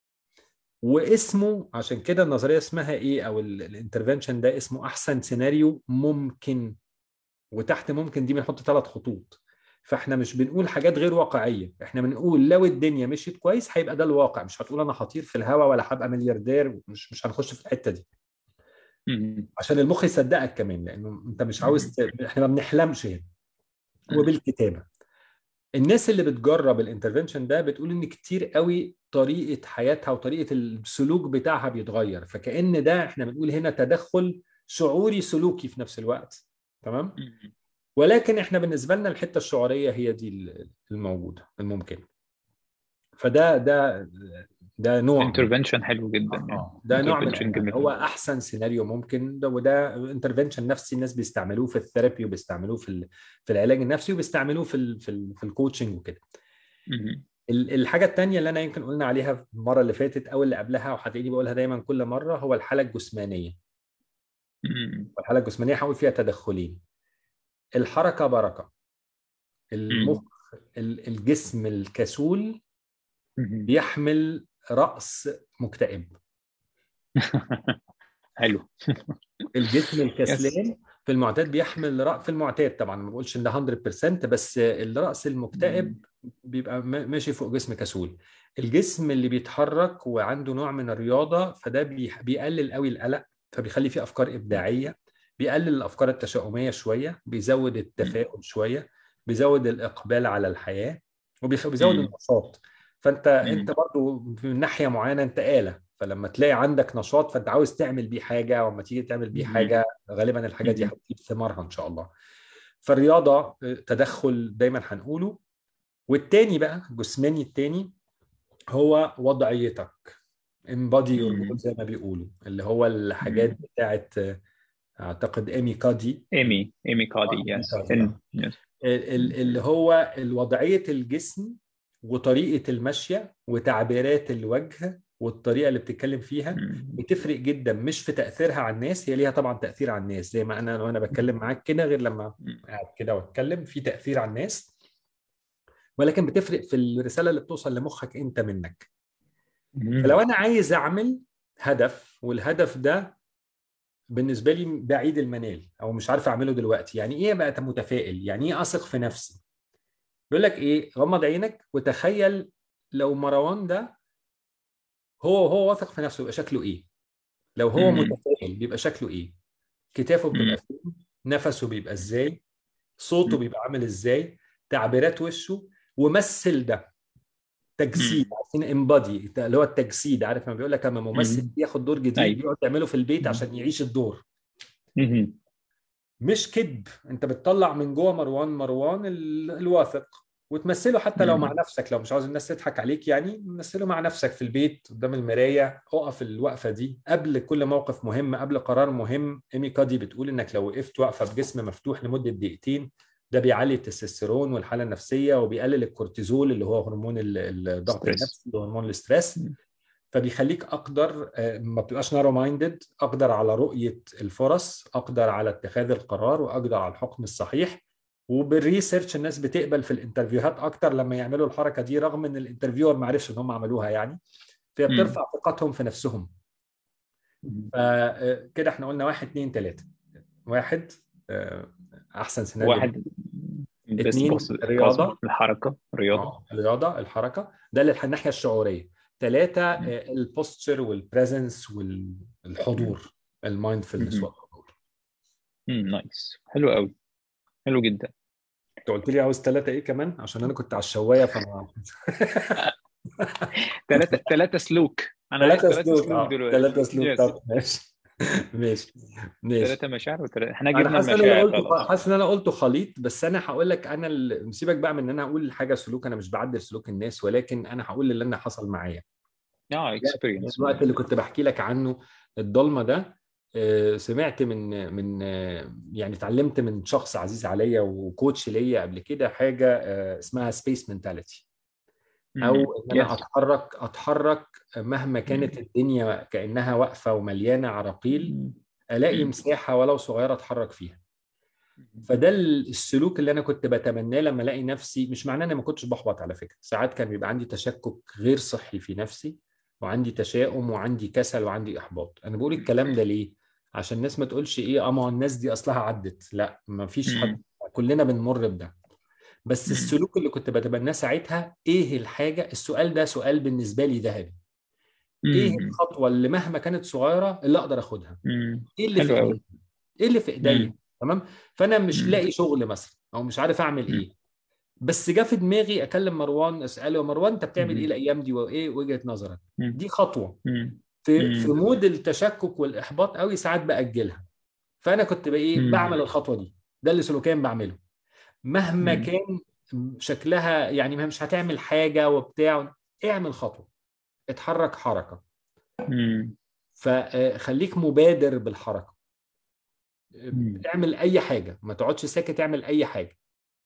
واسمه عشان كده النظريه اسمها ايه، او الانترفنشن ده اسمه احسن سيناريو ممكن. وتحت ممكن دي بنحط ثلاث خطوط. فاحنا مش بنقول حاجات غير واقعيه، احنا بنقول لو الدنيا مشيت كويس هيبقى ده الواقع. مش هتقول انا هطير في الهواء ولا هبقى ملياردير، مش مش هنخش في الحته دي عشان المخ يصدقك كمان، لانه انت مش عاوز ت... احنا ما بنحلمش هنا. وبالكتابه الناس اللي بتجرب الانترفنشن ده بتقول ان كتير قوي طريقه حياتها وطريقه السلوك بتاعها بيتغير. فكأن ده احنا بنقول هنا تدخل شعوري سلوكي في نفس الوقت. تمام. ولكن احنا بالنسبه لنا الحته الشعوريه هي دي الموجوده الممكنه. فده ده ده نوع انترفنشن حلو جدا يعني. آه. ده نوع من هو احسن سيناريو ممكن ده، وده انترفنشن نفسي الناس بيستعملوه في الثيرابي، وبيستعملوه في في العلاج النفسي، وبيستعملوه في ال في, ال في الكوتشنج وكده. الحاجه الثانيه اللي انا يمكن قلنا عليها المره اللي فاتت او اللي قبلها، وهتلاقيني بقولها دايما كل مره، هو الحاله الجسمانيه. والحاله الجسمانيه هقول فيها تدخلين: الحركه بركه. المخ الجسم الكسول بيحمل رأس مكتئب. حلو. الجسم الكسلان في المعتاد بيحمل رأس، في المعتاد طبعا ما بقولش ان ده مية بالمية، بس الرأس المكتئب بيبقى ماشي فوق جسم كسول. الجسم اللي بيتحرك وعنده نوع من الرياضة فده بيقلل قوي القلق، فبيخلي فيه أفكار إبداعية، بيقلل الأفكار التشاؤمية شوية، بيزود التفاؤل شوية، بيزود الإقبال على الحياة، وبيزود النشاط. فانت انت برضو من ناحيه معينه انت آلة، فلما تلاقي عندك نشاط فانت عاوز تعمل بيه حاجه، وما تيجي تعمل بيه حاجه غالبا الحاجه دي هتجيب ثمارها ان شاء الله. فالرياضه تدخل دايما هنقوله. والتاني بقى جسماني، التاني هو وضعيتك، embody your goal زي ما بيقولوا، اللي هو الحاجات بتاعت اعتقد ايمي كادي. ايمي ايمي كادي يس. اللي هو وضعيه الجسم وطريقة المشية وتعبيرات الوجه والطريقة اللي بتتكلم فيها بتفرق جدا، مش في تأثيرها على الناس، هي ليها طبعا تأثير على الناس زي ما أنا وأنا بتكلم معاك كده، غير لما قاعد كده واتكلم في تأثير على الناس، ولكن بتفرق في الرسالة اللي بتوصل لمخك أنت منك. فلو أنا عايز أعمل هدف، والهدف ده بالنسبة لي بعيد المنال أو مش عارف أعمله دلوقتي، يعني إيه بقى متفائل؟ يعني إيه أثق في نفسي؟ بيقول لك ايه، غمض عينك وتخيل لو مروان ده هو هو واثق في نفسه يبقى شكله ايه؟ لو هو متفائل بيبقى شكله ايه؟ كتافه بتبقى فين؟ نفسه بيبقى ازاي؟ صوته بيبقى عامل ازاي؟ تعبيرات وشه. ومثل ده تجسيد، عارفين امبادي اللي هو التجسيد، عارف لما بيقول لك لما ممثل بياخد دور جديد بيقعد يعمله في البيت عشان يعيش الدور. مش كذب، انت بتطلع من جوه مروان، مروان الواثق، وتمثله حتى لو مع مم. نفسك، لو مش عاوز الناس تضحك عليك يعني، مثله مع نفسك في البيت قدام المراية. اقف الوقفة دي قبل كل موقف مهم، قبل قرار مهم. إيمي كادي بتقول إنك لو وقفت وقفة بجسم مفتوح لمدة دقيقتين، ده بيعلي التستوستيرون والحالة النفسية، وبيقلل الكورتيزول اللي هو هرمون ال- الضغط ستريس. النفسي وهرمون الاسترس. فبيخليك اقدر، آه، ما بتبقاش نارو مايندد، اقدر على رؤيه الفرص، اقدر على اتخاذ القرار، واقدر على الحكم الصحيح. وبالريسيرش الناس بتقبل في الانترفيوهات اكتر لما يعملوا الحركه دي، رغم ان الانترفيور ما عرفش ان هم عملوها يعني. فهي مم. بترفع ثقتهم في نفسهم. مم. فكده احنا قلنا واحد اتنين تلاته. واحد، آه، احسن سيناريو. واحد بس اتنين، بص بص رياضه. الحركة رياضة. اه الرياضه، الحركه، ده للناحيه الشعوريه. ثلاثه، مم. البوستشر والبريزنس والحضور، المايندفولنس مم. والحضور. مم. نايس، حلو قوي، حلو جدا. انت قلت لي عاوز ثلاثه ايه كمان؟ عشان انا كنت على الشوايه فانا ثلاثة ثلاثة سلوك، أنا عايز ثلاثه ثلاثة سلوك. سلوك اه دلوقتي. ثلاثه سلوك، يس. طب ماشي. ماشي ماشي. ثلاثة مشاعر وثلاثة، احنا انا جبنا حاسس ان انا المشاعر قلته خلاص. حاسس ان انا قلته خليط، بس انا هقول لك انا ال- سيبك بقى من ان انا اقول حاجه سلوك، انا مش بعدل سلوك الناس، ولكن انا هقول اللي انا حصل معايا. اه اكسبيرينس. الوقت اللي كنت بحكي لك عنه، الضلمه ده، آه، سمعت من من آه، يعني اتعلمت من شخص عزيز عليا وكوتش ليا قبل كده حاجه آه، اسمها سبيس منتاليتي، او ان انا يس. اتحرك اتحرك مهما كانت الدنيا كانها واقفه ومليانه عراقيل، الاقي مساحه ولو صغيره اتحرك فيها. فده السلوك اللي انا كنت بتمناه لما الاقي نفسي. مش معناه اني ما كنتش بحبط على فكره، ساعات كان بيبقى عندي تشكك غير صحي في نفسي، وعندي تشاؤم وعندي كسل وعندي احباط. انا بقول الكلام ده ليه؟ عشان الناس ما تقولش ايه، اه ما هو الناس دي اصلها عدت. لا، ما فيش حد، كلنا بنمر بده. بس السلوك اللي كنت بتبناه ساعتها ايه الحاجه؟ السؤال ده سؤال بالنسبه لي ذهبي. ايه الخطوه اللي مهما كانت صغيره اللي اقدر اخدها؟ ايه اللي في حلو قوي. ايديا؟ ايه اللي في ايديا؟ تمام. فانا مش لاقي شغل مثلا، او مش عارف اعمل ايه، بس جه في دماغي اكلم مروان اساله، يا مروان انت بتعمل ايه الايام دي وايه وجهة نظرك؟ دي خطوه. في في مود التشكك والاحباط قوي ساعات باجلها. فانا كنت بقى ايه بعمل الخطوه دي. ده اللي سلوكيا بعمله مهما كان شكلها يعني، ما مش هتعمل حاجه وبتاع. اعمل خطوه، اتحرك حركه، فخليك مبادر بالحركه. اعمل اي حاجه، ما تقعدش ساكت، اعمل اي حاجه.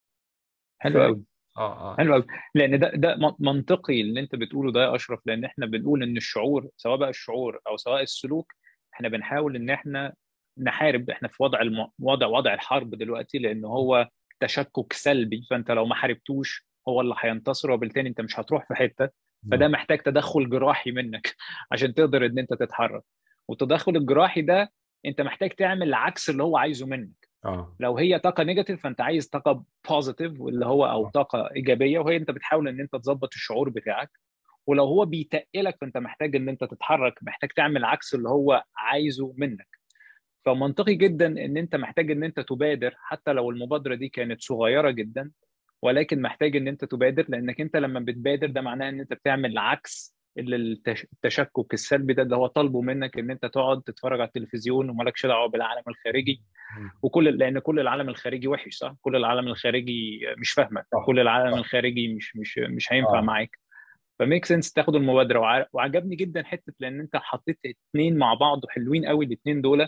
ف حلو قوي. اه اه حلو قوي، لان ده ده منطقي اللي انت بتقوله ده يا اشرف، لان احنا بنقول ان الشعور، سواء بقى الشعور او سواء السلوك، احنا بنحاول ان احنا نحارب. احنا في وضع الم... وضع وضع الحرب دلوقتي، لان هو تشكك سلبي، فانت لو ما حاربتوش هو اللي هينتصر، وبالتالي انت مش هتروح في حته. فده آه. محتاج تدخل جراحي منك عشان تقدر ان انت تتحرك. والتدخل الجراحي ده انت محتاج تعمل العكس اللي هو عايزه منك. اه لو هي طاقه نيجاتيف فانت عايز طاقه بوزيتيف، واللي هو او اه طاقه ايجابيه، وهي انت بتحاول ان انت تظبط الشعور بتاعك. ولو هو بيتقلك فانت محتاج ان انت تتحرك، محتاج تعمل عكس اللي هو عايزه منك. فمنطقي جدا ان انت محتاج ان انت تبادر، حتى لو المبادره دي كانت صغيره جدا، ولكن محتاج ان انت تبادر، لانك انت لما بتبادر ده معناه ان انت بتعمل عكس اللي التش- التشكك السلبي ده اللي هو طالبه منك، ان انت تقعد تتفرج على التلفزيون ومالكش دعوه بالعالم الخارجي. مم. وكل لان كل العالم الخارجي وحش، صح؟ كل العالم الخارجي مش فاهمك، كل صح العالم صح الخارجي مش مش مش هينفع اه معاك. فميك سنس تاخد المبادره. وع- وعجبني جدا حته، لان انت حطيت اتنين مع بعض وحلوين قوي الاتنين دول،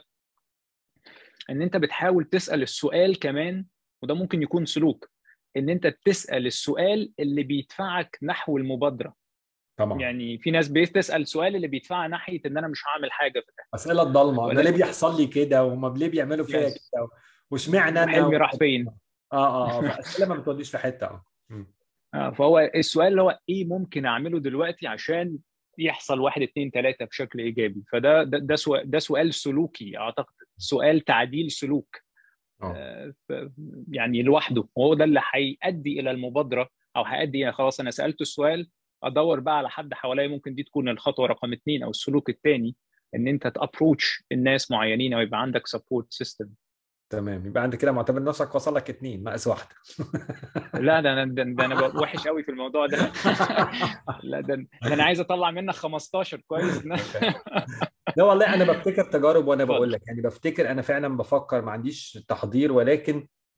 ان انت بتحاول تسال السؤال كمان. وده ممكن يكون سلوك، ان انت بتسال السؤال اللي بيدفعك نحو المبادره. طبعا. يعني في ناس بتسال سؤال اللي بيدفعها ناحيه ان انا مش هعمل حاجه في ده. اسئله الضلمه، انا ليه ولا بيحصل لي كده، وهم ليه بيعملوا فيا يس. كده، واشمعنى انا وحلمي و... راح فين؟ اه اه اه فاسئله ما بتوديش في حته. اه مم. آه، فهو السؤال اللي هو ايه ممكن اعمله دلوقتي عشان يحصل واحد اتنين تلاته بشكل ايجابي. فده ده ده سؤال, ده سؤال سلوكي اعتقد، سؤال تعديل سلوك. اه آه، ف- يعني لوحده، وهو ده اللي هيؤدي الى المبادره، او هيؤدي يعني خلاص انا سالت السؤال، ادور بقى على حد حواليا. ممكن دي تكون الخطوه رقم اتنين او السلوك الثاني، ان انت تابروتش الناس معينين او يبقى عندك سبورت سيستم. تمام. يبقى انت كده معتبر نفسك وصل لك اتنين ناقص واحده. لا ده انا ده, ده انا بقى وحش قوي في الموضوع ده. لا ده, ده انا عايز اطلع منك خمستاشر كويس. لا والله انا بفتكر تجارب وانا اتفضل. بقول لك يعني، بفتكر انا فعلا بفكر، ما عنديش تحضير، ولكن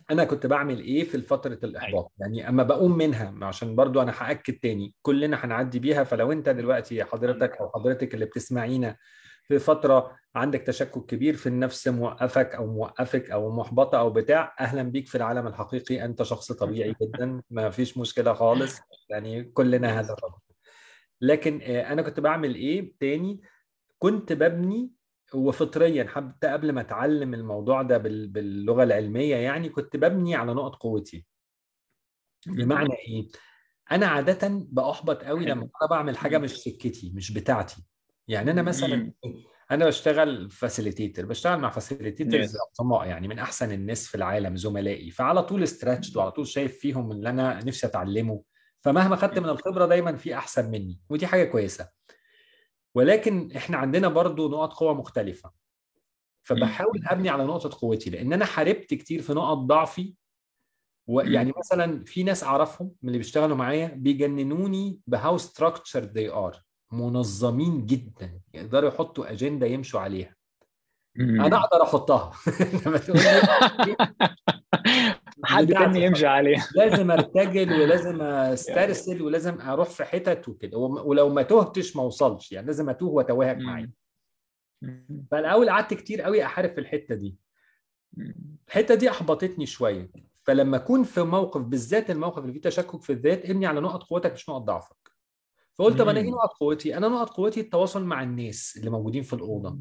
انا كنت بعمل ايه في فتره ايوه. الاحباط، يعني اما بقوم منها، عشان برضو انا هاكد تاني كلنا هنعدي بيها. فلو انت دلوقتي عندك حضرتك حق. او حضرتك اللي بتسمعينا في فتره عندك تشكك كبير في النفس موقفك او موقفك او محبطه او بتاع، اهلا بيك في العالم الحقيقي. انت شخص طبيعي جدا، ما فيش مشكله خالص، يعني كلنا هذا يس. طبعا. لكن آه، انا كنت بعمل ايه تاني؟ كنت ببني، وفطريا حتى قبل ما اتعلم الموضوع ده بال- باللغه العلميه، يعني كنت ببني على نقط قوتي. مم. بمعنى ايه؟ انا عاده بأحبط قوي لما حلو. انا بعمل حاجه مم. مش سكتي، مش بتاعتي. يعني انا مثلا مم. انا بشتغل فاسيليتيتر، بشتغل مع فاسيليتيترز يس. عظماء، يعني من احسن الناس في العالم زملائي، فعلى طول ستريتشد وعلى طول شايف فيهم اللي انا نفسي اتعلمه. فمهما خدت من الخبره دايما في احسن مني، ودي حاجه كويسه. ولكن احنا عندنا برضو نقط قوه مختلفه، مم. فبحاول ابني على نقطه قوتي، لان انا حاربت كتير في نقط ضعفي. مم. ويعني مثلا في ناس اعرفهم من اللي بيشتغلوا معايا بيجننوني بهاو ستراكتشر they ار، منظمين جدا، يقدروا يحطوا اجنده يمشوا عليها. انا مم. اقدر احطها لما تقول لي مش حد تاني بتاعتي يمشي خالص. عليه. لازم ارتجل ولازم يس. استرسل ولازم اروح في حتت وكده، ولو ما تهتش ما اوصلش، يعني لازم اتوه واتوهك معايا. مم. مم. فالاول قعدت كتير قوي احارب في الحته دي. مم. الحته دي احبطتني شويه. فلما اكون في موقف، بالذات الموقف اللي فيه تشكك في الذات، ابني على نقط قوتك مش نقط ضعفك. فقلت طب انا ايه مم. نقط قوتي؟ انا نقط قوتي التواصل مع الناس اللي موجودين في الاوضه،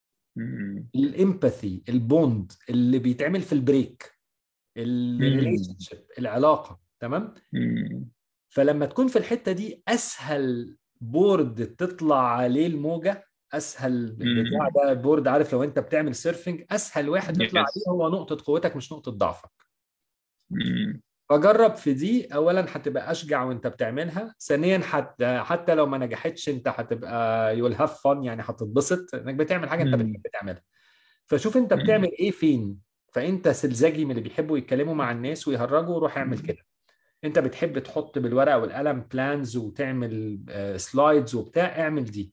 مم. الامباثي، البوند اللي بيتعمل في البريك، الريليشن مم. شيب، العلاقه، تمام. مم. فلما تكون في الحته دي، اسهل بورد تطلع عليه الموجه، اسهل بتاع مم. ده بورد، عارف لو انت بتعمل سيرفنج، اسهل واحد تطلع عليه يس. هو نقطه قوتك مش نقطه ضعفك. مم. فجرب في دي، اولا هتبقى اشجع وانت بتعملها، ثانيا حتى حتى لو ما نجحتش انت هتبقى يول هاف فن، يعني هتتبسط انك بتعمل حاجه انت بتحب مم. تعملها. فشوف انت بتعمل مم. ايه فين. فانت سلزجي من اللي بيحبوا يتكلموا مع الناس ويهرجوا، روح اعمل كده. انت بتحب تحط بالورقه والقلم بلانز وتعمل سلايدز وبتاع، اعمل دي.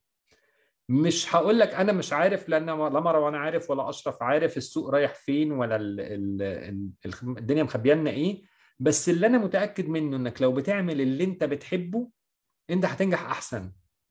مش هقول لك انا مش عارف، لان لا مروان عارف ولا اشرف عارف السوق رايح فين، ولا ال ال ال الدنيا مخبيه لنا ايه. بس اللي انا متاكد منه انك لو بتعمل اللي انت بتحبه، انت هتنجح احسن.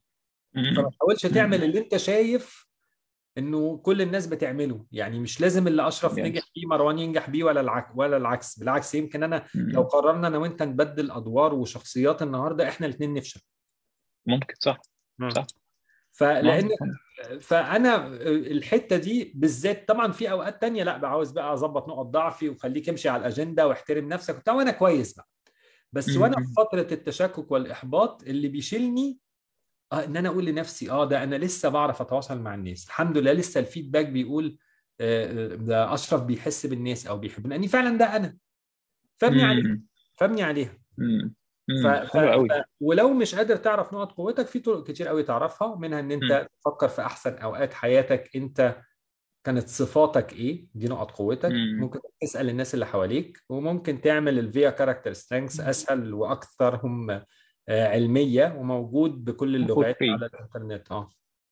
فما مم. تحاولش تعمل مم. اللي انت شايف انه كل الناس بتعمله. يعني مش لازم اللي اشرف نجح يس. فيه مروان ينجح بيه، ولا العكس، ولا العكس. بالعكس، يمكن انا لو مم. قررنا انا وانت نبدل ادوار وشخصيات النهارده، احنا الاثنين نفشل. ممكن. صح. مم. صح. فلان عندك حق. فانا الحته دي بالذات، طبعا في اوقات تانية لا بقى عاوز بقى اظبط نقط ضعفي وخليك امشي على الاجنده واحترم نفسك وبتاع، وانا كويس بقى. بس وانا في مم. فتره التشكك والاحباط، اللي بيشيلني اه ان انا اقول لنفسي اه ده انا لسه بعرف اتواصل مع الناس، الحمد لله. لسه الفيدباك بيقول آه، آه، ده اشرف بيحس بالناس او بيحبني، لاني فعلا ده انا. فابني عليها، مم. فابني عليها. مم. ف... مم. ف... حلو ف... قوي. ولو مش قادر تعرف نقط قوتك، في طرق كتير قوي تعرفها، منها ان مم. انت تفكر في احسن اوقات حياتك انت كانت صفاتك ايه، دي نقط قوتك. مم. ممكن تسأل الناس اللي حواليك، وممكن تعمل الفيا كاركتر سترينجز، اسهل واكثرهم آه، علمية، وموجود بكل فور اللغات فري. على الانترنت. اه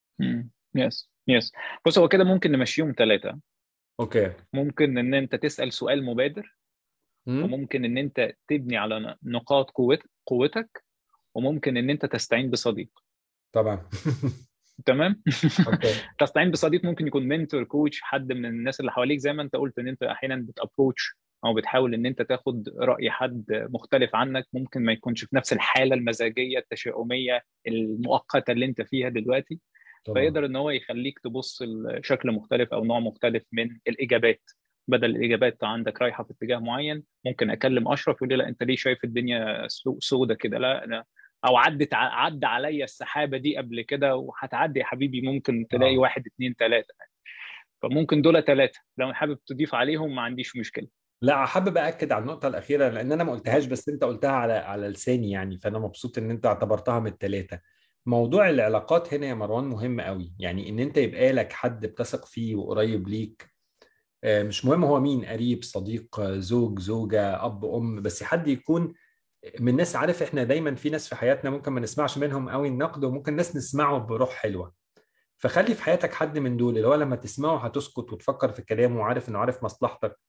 يس. يس. بص، هو كده ممكن نمشيهم ثلاثة. اوكي. ممكن ان انت تسأل سؤال مبادر، امم وممكن ان انت تبني على ن- نقاط قوت قوتك، وممكن ان انت تستعين بصديق. طبعا. تمام. اوكي. تستعين بصديق ممكن يكون منتور، كوتش، حد من الناس اللي حواليك، زي ما انت قلت ان انت احيانا بتابروتش او بتحاول ان انت تاخد رأي حد مختلف عنك، ممكن ما يكونش في نفس الحالة المزاجية التشاؤمية المؤقتة اللي انت فيها دلوقتي، طبعا. فيقدر ان هو يخليك تبص لشكل مختلف او نوع مختلف من الاجابات. بدل الاجابات عندك رايحه في اتجاه معين، ممكن اكلم اشرف يقول لي لا انت ليه شايف الدنيا سو- سودة كده؟ لا انا، او عدت ع- عدى عليا السحابه دي قبل كده وهتعدي يا حبيبي، ممكن تلاقي اه واحد اتنين تلاته. فممكن دول ثلاثه لو حابب تضيف عليهم ما عنديش مشكله. لا، حابب اكد على النقطه الاخيره، لان انا ما قلتهاش بس انت قلتها على على لساني، يعني فانا مبسوط ان انت اعتبرتها من الثلاثه. موضوع العلاقات هنا يا مروان مهم قوي، يعني ان انت يبقى لك حد بتثق فيه وقريب ليك. آه، مش مهم هو مين، قريب، صديق، آه، زوج، زوجه، اب، ام، بس حد يكون من الناس. عارف احنا دايما في ناس في حياتنا ممكن ما نسمعش منهم قوي النقد، وممكن ناس نسمعه بروح حلوه. فخلي في حياتك حد من دول اللي هو لما تسمعه هتسكت وتفكر في كلامه، وعارف انه عارف مصلحتك.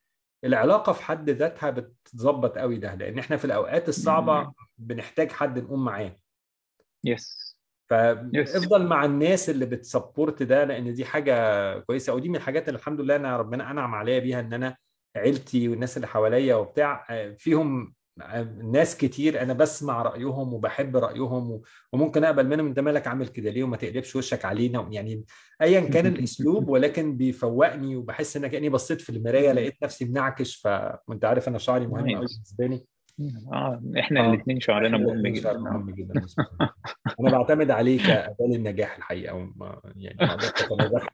العلاقه في حد ذاتها بتظبط قوي ده، لان احنا في الاوقات الصعبه بنحتاج حد نقوم معاه. يس يس فافضل مع الناس اللي بتسبورت ده، لان دي حاجه كويسه، ودي من الحاجات اللي الحمد لله انا ربنا انعم عليا بيها، ان انا عيلتي والناس اللي حواليا وبتاع فيهم ناس كتير انا بسمع رايهم وبحب رايهم و- وممكن اقبل منهم انت مالك عامل كده ليه وما تقلبش وشك علينا، يعني ايا كان الاسلوب، ولكن بيفوقني وبحس ان كاني بصيت في المرايه لقيت نفسي منعكش. فانت عارف انا شعري مهم قوي نايس. بالنسبه لي. اه احنا اه الاثنين شعرنا احنا مهم الاثنين شعر جدا. اه مهم جدا بالنسبه لي. انا بعتمد عليه كأداة للنجاح الحقيقه، وما يعني ما اقدرش اتنازل.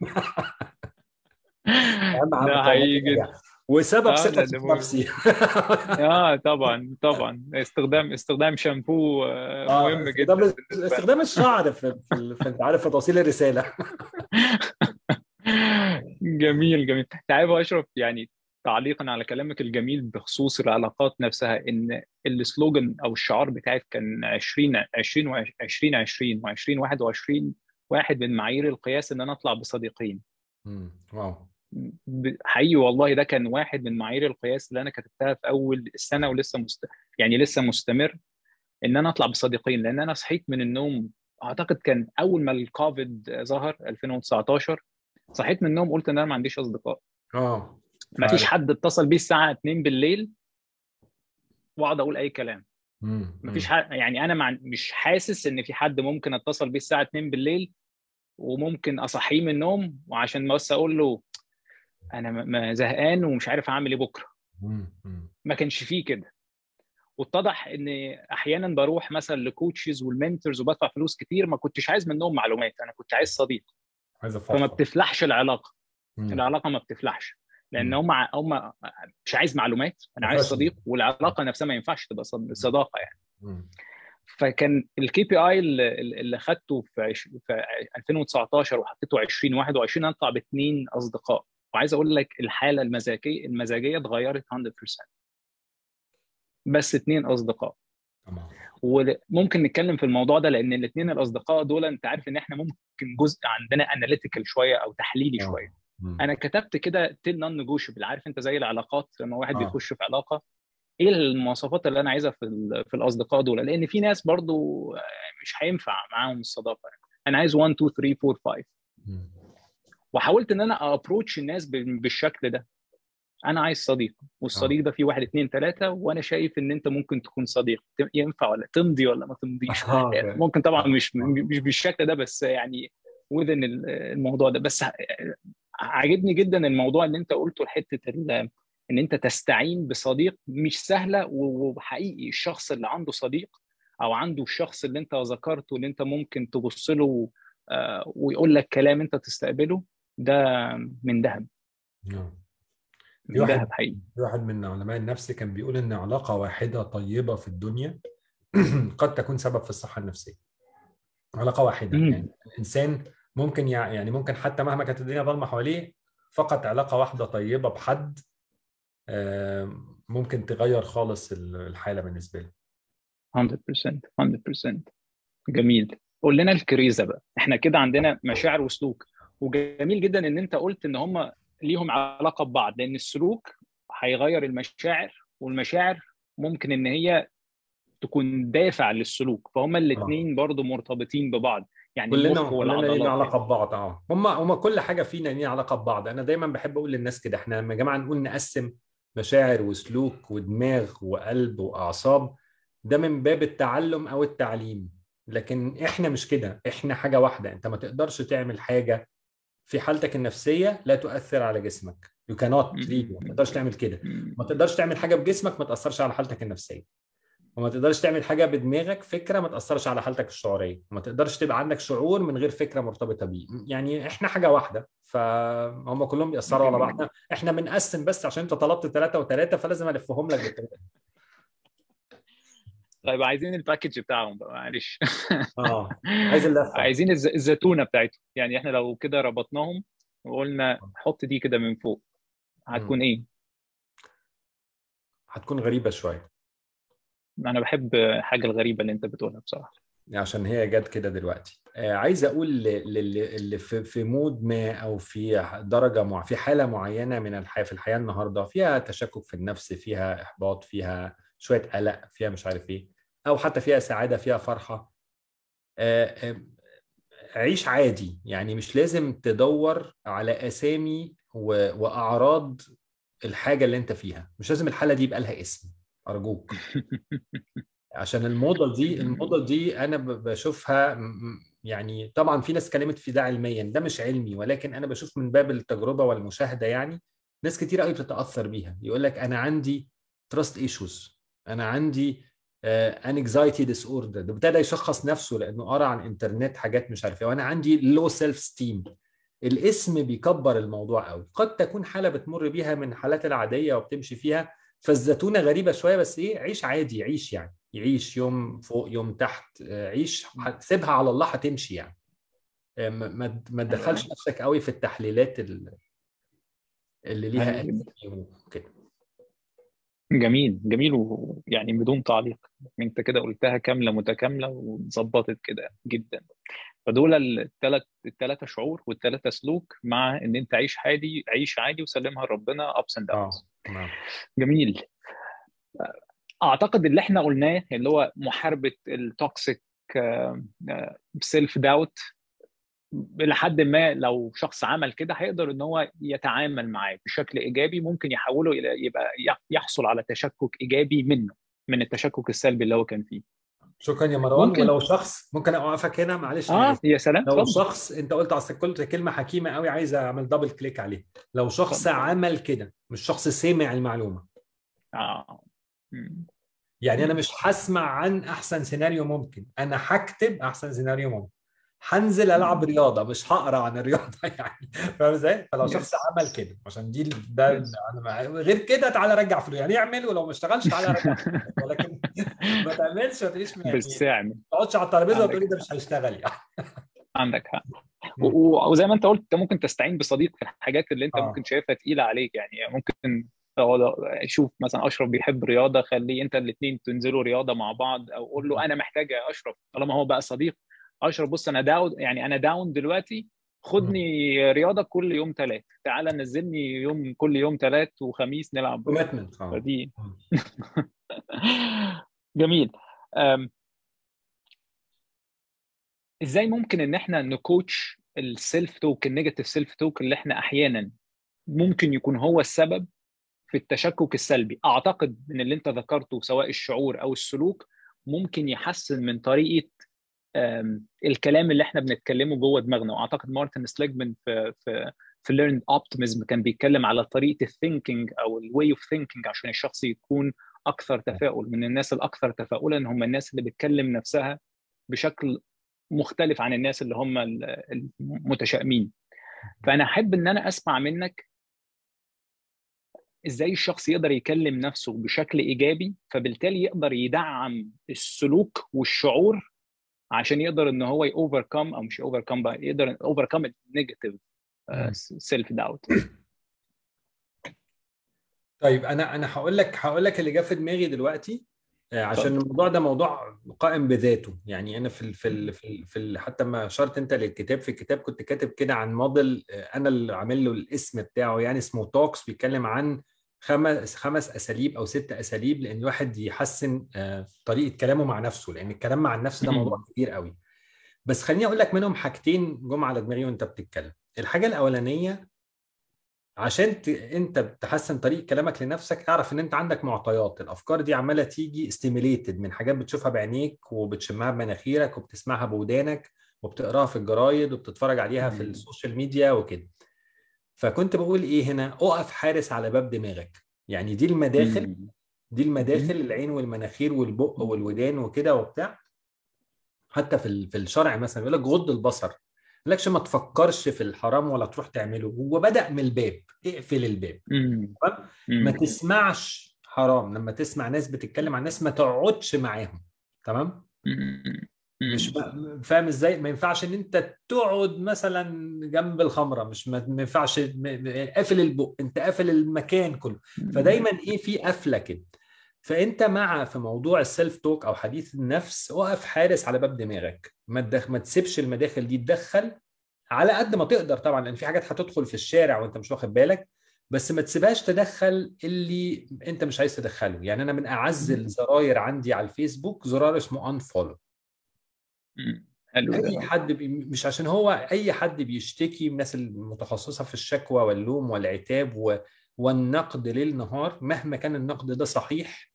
اهم ده مقومات حقيقي جدا. النجاح وسبب اه ده ثقتي ده في مهم. نفسي. اه طبعا طبعا، استخدام استخدام شامبو آه، اه مهم جدا استخدام بالنسبه لنا. استخدام الشعر في, في, ال- في انت عارف في توصيل الرساله. جميل جميل. تعالوا يا اشرف، يعني تعليقا على كلامك الجميل بخصوص العلاقات نفسها، ان السلوجن او الشعار بتاعك كان عشرين عشرين و20 عشرين و20 21 واحد من معايير القياس ان انا اطلع بصديقين. امم واو. ب- حقيقي والله ده كان واحد من معايير القياس اللي انا كتبتها في اول السنه، ولسه مست... يعني لسه مستمر، ان انا اطلع بصديقين. لان انا صحيت من النوم، اعتقد كان اول ما الكوفيد ظهر ألفين وتسعتاشر، صحيت من النوم قلت ان انا ما عنديش اصدقاء. اه ما فيش فعلا. حد اتصل بيه الساعه اتنين بالليل واقعد اقول اي كلام. امم ما فيش امم حد، يعني انا مع... مش حاسس ان في حد ممكن اتصل بيه الساعه اتنين بالليل وممكن اصحيه من النوم وعشان بس اقول له انا م- م- زهقان ومش عارف اعمل ايه بكره. امم ما كانش فيه كده. واتضح ان احيانا بروح مثلا لكوتشز والمنتورز وبدفع فلوس كتير، ما كنتش عايز منهم معلومات، انا كنت عايز صديق. عايز فما افضفض. بتفلحش العلاقه. امم العلاقه ما بتفلحش لان امم هم هم مش عايز معلومات، انا عايز بروفيشنال. صديق، والعلاقه نفسها ما ينفعش تبقى صد- صداقه يعني. امم فكان الكي بي اي اللي, اللي خدته في, عش... في ألفين وتسعتاشر وحطيته ألفين وواحد وعشرين اطلع باثنين اصدقاء. وعايز اقول لك الحاله المزاجيه المزاجيه اتغيرت مية بالمية. بس اثنين اصدقاء. تمام. وممكن نتكلم في الموضوع ده لان الاثنين الاصدقاء دول انت عارف ان احنا ممكن جزء عندنا اناليتيكال شويه او تحليلي اه شويه. امم انا كتبت كده تيل نون نيجوشيبل، عارف انت زي العلاقات لما واحد اه بيخش في علاقه، ايه المواصفات اللي انا عايزها في ال- في الاصدقاء دول، لان في ناس برضو مش هينفع معاهم الصداقه يعني. انا عايز واحد اتنين تلاتة اربعة خمسة. امم وحاولت ان انا ابروتش الناس ب- بالشكل ده. انا عايز صديق، اه والصديق ده فيه واحد اتنين تلاته، وانا شايف ان انت ممكن تكون صديق ينفع ولا تمضي ولا ما تمضيش. اه اوكي. ممكن طبعا اه مش اه مش بالشكل ده، بس يعني وذن الموضوع ده. بس عاجبني جدا الموضوع اللي انت قلته، حته ال- ان انت تستعين بصديق مش سهله. وحقيقي الشخص اللي عنده صديق او عنده الشخص اللي انت ذكرته اللي انت ممكن تبص له آه، ويقول لك كلام انت تستقبله، ده من ذهب. آه. في من ذهب واحد حقيقي. في واحد من علماء النفس كان بيقول ان علاقه واحده طيبه في الدنيا قد تكون سبب في الصحه النفسيه. علاقه واحده امم يعني الانسان ممكن يع- يعني ممكن حتى مهما كانت الدنيا ضلمه حواليه، فقط علاقه واحده طيبه بحد آه، ممكن تغير خالص ال- الحاله بالنسبه له. مية بالمية مية بالمية. جميل. قول لنا الكريزه بقى، احنا كده عندنا مشاعر وسلوك. وجميل جدا ان انت قلت ان هم ليهم علاقه ببعض، لان السلوك هيغير المشاعر، والمشاعر ممكن ان هي تكون دافع للسلوك، فهم اه الاثنين برضو مرتبطين ببعض، يعني كلنا المخ كلنا لينا والعضلات يعني. علاقه ببعض. اه هم هم كل حاجه فينا لينا علاقه ببعض. انا دايما بحب اقول للناس كده، احنا لما يا جماعه نقول نقسم مشاعر وسلوك ودماغ وقلب واعصاب، ده من باب التعلم او التعليم. لكن احنا مش كده، احنا حاجه واحده. انت ما تقدرش تعمل حاجه في حالتك النفسيه لا تؤثر على جسمك. You cannot really، ما تقدرش تعمل كده. ما تقدرش تعمل حاجه بجسمك ما تاثرش على حالتك النفسيه. وما تقدرش تعمل حاجه بدماغك فكره ما تاثرش على حالتك الشعوريه. وما تقدرش تبقى عندك شعور من غير فكره مرتبطه بيه. يعني احنا حاجه واحده، فهم كلهم بيأثروا على بعض. احنا إحنا بنقسم بس عشان انت طلبت ثلاثه وثلاثه، فلازم الفهم لك بالطريقه دي. طيب عايزين الباكج بتاعهم بقى معلش. اه عايز اللفه. عايزين الز- الزتونه بتاعتهم، يعني احنا لو كده ربطناهم وقلنا حط دي كده من فوق، مم. هتكون ايه؟ هتكون غريبه شويه. انا بحب حاجه الغريبه اللي انت بتقولها بصراحه. عشان هي جت كده دلوقتي. آه عايز اقول للي اللي في في مود ما او في درجه مع في حاله معينه من الحياه في الحياه النهارده فيها تشكك في النفس، فيها احباط، فيها شويه قلق، فيها مش عارف ايه، او حتى فيها سعاده، فيها فرحه. آه آه عيش عادي، يعني مش لازم تدور على اسامي و- واعراض الحاجه اللي انت فيها. مش لازم الحاله دي يبقى لها اسم، ارجوك. عشان الموضة دي الموضة دي أنا ب- بشوفها م- م- يعني طبعا في ناس اتكلمت في ده علميا، ده مش علمي، ولكن أنا بشوف من باب التجربة والمشاهدة. يعني ناس كتير قوي بتتأثر بيها، يقول لك أنا عندي trust issues، أنا عندي uh, anxiety disorder. ده ابتدى يشخص نفسه لأنه قرأ على الإنترنت حاجات مش عارف إيه، وأنا عندي low self esteem. الاسم بيكبر الموضوع قوي. قد تكون حالة بتمر بيها من حالات العادية وبتمشي فيها، فالزتونة غريبة شوية، بس ايه، عيش عادي، عيش يعني، يعيش يوم فوق يوم تحت، آه، عيش، سيبها على الله هتمشي يعني. آه، ما ما ما تدخلش نفسك قوي في التحليلات ال- اللي ليها حلو جدا. أسامي وكده. جميل جميل، ويعني بدون تعليق، انت كده قلتها كامله متكامله وظبطت كده جدا. فدول الثلاث الثلاثه شعور والثلاثه سلوك، مع ان انت عيش عادي، عيش عادي وسلمها لربنا ups and اه downs. نعم. جميل. اعتقد اللي احنا قلناه اللي هو محاربه التوكسيك سيلف داوت، لحد ما لو شخص عمل كده هيقدر ان هو يتعامل معاه بشكل ايجابي، ممكن يحوله الى يبقى يحصل على تشكك ايجابي منه، من التشكك السلبي اللي هو كان فيه. شكرا يا مروان. ممكن. ولو شخص، ممكن اوقفك هنا معلش انا اه اسف. يا سلام، لو اتفضل. شخص، انت قلت اصل قلت كلمه حكيمه قوي، عايز اعمل دبل كليك عليها. لو شخص اتفضل. عمل كده، مش شخص سمع المعلومه، اه. مم. يعني انا مم. مش هسمع عن احسن سيناريو ممكن، انا هكتب احسن سيناريو ممكن، هنزل العب مم. رياضه، مش هقرا عن الرياضه يعني. فاهم ازاي؟ فلو شخص يس. عمل كده، عشان دي ده يس. انا مع- غير كده تعالى رجع فلوس يعني، اعمل، ولو ما اشتغلش تعالى رجع فلوس. ولكن ما تعملش، ما تعيش يعني، بس يعني ما تقعدش على الترابيزه وتقول عندك لي ده مش هيشتغل يعني. عندك حق. و- مم. و- وزي ما انت قلت، انت ممكن تستعين بصديق في الحاجات اللي انت ممكن اه شايفها تقيله عليك. يعني ممكن تقعد- شوف مثلا اشرف بيحب رياضه، خليه انت الاثنين تنزلوا رياضه مع بعض، او قول له انا محتاج يا اشرف، طالما هو بقى صديق. اشرف بص انا داون، يعني انا داون دلوقتي، خدني رياضه كل يوم ثلاث، تعالى نزلني يوم كل يوم ثلاث وخميس نلعب رياضه. كوميتمنت اه. فدي جميل. أم، ازاي ممكن ان احنا نكوتش السيلف توك، النيجاتيف سيلف توك اللي احنا احيانا ممكن يكون هو السبب في التشكك السلبي؟ اعتقد من اللي انت ذكرته سواء الشعور او السلوك ممكن يحسن من طريقه آم، الكلام اللي احنا بنتكلمه جوه دماغنا. واعتقد مارتن سليجمان في في في ليرند اوبتيميزم كان بيتكلم على طريقه الثينكينج او الواي اوف ثينكينج عشان الشخص يكون اكثر تفاؤل. من الناس الاكثر تفاؤلا هم الناس اللي بتكلم نفسها بشكل مختلف عن الناس اللي هم المتشائمين. فانا احب ان انا اسمع منك ازاي الشخص يقدر يكلم نفسه بشكل ايجابي، فبالتالي يقدر يدعم السلوك والشعور عشان يقدر ان هو يوفركم، او مش يوفركم بقى، يقدر اوفركم النيجاتيف مم. سيلف داوت. طيب انا انا هقول لك هقول لك اللي جه في دماغي دلوقتي. آه، عشان اتفضل. الموضوع ده موضوع قائم بذاته. يعني انا في ال في ال في, ال في ال حتى ما اشرت انت للكتاب، في الكتاب كنت كاتب كده عن موديل، آه، انا اللي عامل له الاسم بتاعه، يعني اسمه توكس، بيتكلم عن خمس خمس اساليب او ست اساليب لان الواحد يحسن آه، طريقه كلامه مع نفسه، لان الكلام مع النفس ده موضوع كبير قوي. بس خليني اقول لك منهم حاجتين جم على دماغي وانت بتتكلم. الحاجه الاولانيه، عشان ت... انت بتحسن طريقه كلامك لنفسك، اعرف ان انت عندك معطيات. الافكار دي عماله تيجي ستيميليتد من حاجات بتشوفها بعينيك وبتشمها بمناخيرك وبتسمعها بودانك وبتقراها في الجرايد وبتتفرج عليها في السوشيال ميديا وكده. فكنت بقول ايه هنا، اقف حارس على باب دماغك. يعني دي المداخل، دي المداخل، العين والمناخير والبق والودان وكده وبتاع. حتى في ال- في الشرع مثلا يقول لك غض البصر، ما يقولكش ما تفكرش في الحرام ولا تروح تعمله. هو بدأ من الباب، اقفل الباب. تمام؟ ما تسمعش حرام، لما تسمع ناس بتتكلم عن ناس ما تقعدش معاهم. تمام؟ مش ب- فاهم ازاي؟ ما ينفعش ان انت تقعد مثلا جنب الخمره، مش ما ما ينفعش م- م- قافل البق، انت قافل المكان كله. فدايما ايه، في قفله كده. فانت مع في موضوع السيلف توك او حديث النفس، وقف حارس على باب دماغك، ما تدخ... ما تسيبش المداخل دي تدخل على قد ما تقدر طبعا، لان في حاجات هتدخل في الشارع وانت مش واخد بالك، بس ما تسيبهاش تدخل اللي انت مش عايز تدخله. يعني انا من اعز الزراير عندي على الفيسبوك زرار اسمه انفولو. حلو ده. اي حد بي... مش عشان هو اي حد بيشتكي من الناس المتخصصه في الشكوى واللوم والعتاب و... والنقد ليل نهار، مهما كان النقد ده صحيح،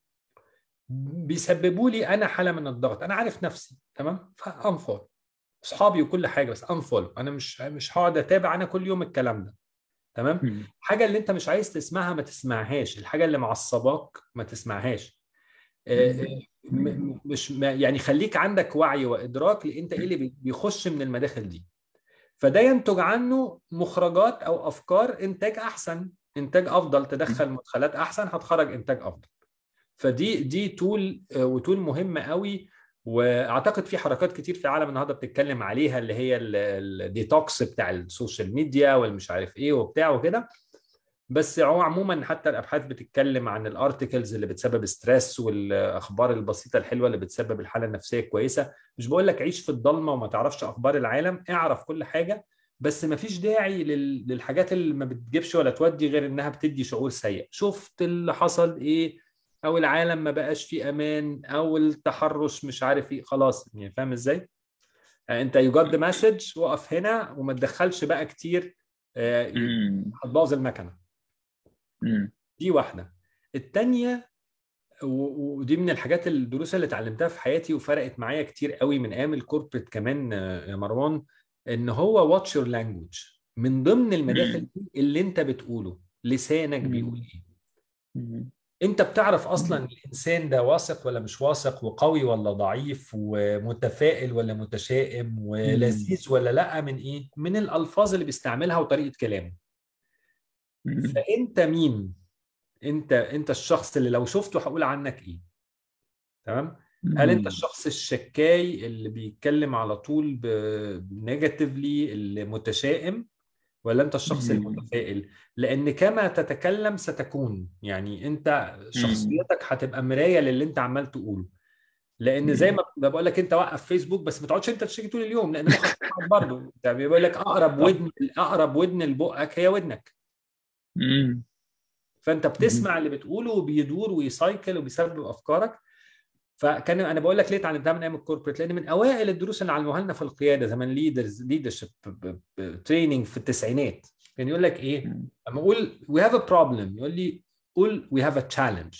بيسببوا لي انا حاله من الضغط. انا عارف نفسي تمام، فانفولو اصحابي وكل حاجه، بس انفولو. انا مش مش هقعد اتابع انا كل يوم الكلام ده. تمام. حاجه اللي انت مش عايز تسمعها ما تسمعهاش، الحاجه اللي معصباك ما تسمعهاش. آه، آه، م- مش ما- يعني خليك عندك وعي وادراك لانت ايه اللي بي- بيخش من المداخل دي، فده ينتج عنه مخرجات او افكار انتاج احسن، انتاج افضل، تدخل مدخلات احسن هتخرج انتاج افضل. فدي دي تول، آه، وتول مهمه قوي. واعتقد في حركات كتير في العالم النهارده بتتكلم عليها، اللي هي الديتوكس بتاع السوشيال ميديا والمش عارف ايه وبتاع وكده. بس هو عموما حتى الابحاث بتتكلم عن الارتكلز اللي بتسبب ستريس، والاخبار البسيطه الحلوه اللي بتسبب الحاله النفسيه كويسه. مش بقول لك عيش في الضلمه وما تعرفش اخبار العالم، اعرف كل حاجه، بس ما فيش داعي لل- للحاجات اللي ما بتجيبش ولا تودي غير انها بتدي شعور سيء. شفت اللي حصل ايه، او العالم ما بقاش فيه امان، او التحرش مش عارف ايه، خلاص يعني فاهم ازاي. يعني انت يو جاد ذا مسج، وقف هنا وما تدخلش بقى كتير. آه، هتبوظ المكنه. دي واحدة. التانية، و- ودي من الحاجات الدروس اللي اتعلمتها في حياتي وفرقت معايا كتير قوي من ايام الكوربريت كمان، آه، يا مروان، ان هو واتش يور لانجوج. من ضمن المداخل دي اللي انت بتقوله، لسانك بيقول ايه. انت بتعرف اصلا الانسان ده واثق ولا مش واثق، وقوي ولا ضعيف، ومتفائل ولا متشائم، ولذيذ ولا لا، من ايه؟ من الالفاظ اللي بيستعملها وطريقة كلامه. فانت مين؟ انت انت الشخص اللي لو شفته هقول عنك ايه. تمام. هل انت الشخص الشكاي اللي بيتكلم على طول بنيجاتيفلي اللي متشائم، ولا انت الشخص المتفائل؟ لان كما تتكلم ستكون، يعني انت شخصيتك هتبقى مراية للي انت عمال تقوله. لان زي ما بقول لك، انت وقف فيسبوك بس ما تقعدش انت تشتكي طول اليوم، لان مخك برضه انت بيقول لك اقرب ودن، اقرب ودن لبقك هي ودنك. فانت بتسمع اللي بتقوله وبيدور ويسايكل وبيسبب افكارك. فكان انا بقول لك ليه اتعلمتها من ايام الكوربريت، لان من اوائل الدروس اللي علموها لنا في القياده زمان، ليدرز ليدرشيب تريننج في التسعينات، كان يقول لك ايه؟ لما اقول وي هاف ا بروبلم، يقول لي قول وي هاف ا تشالنج.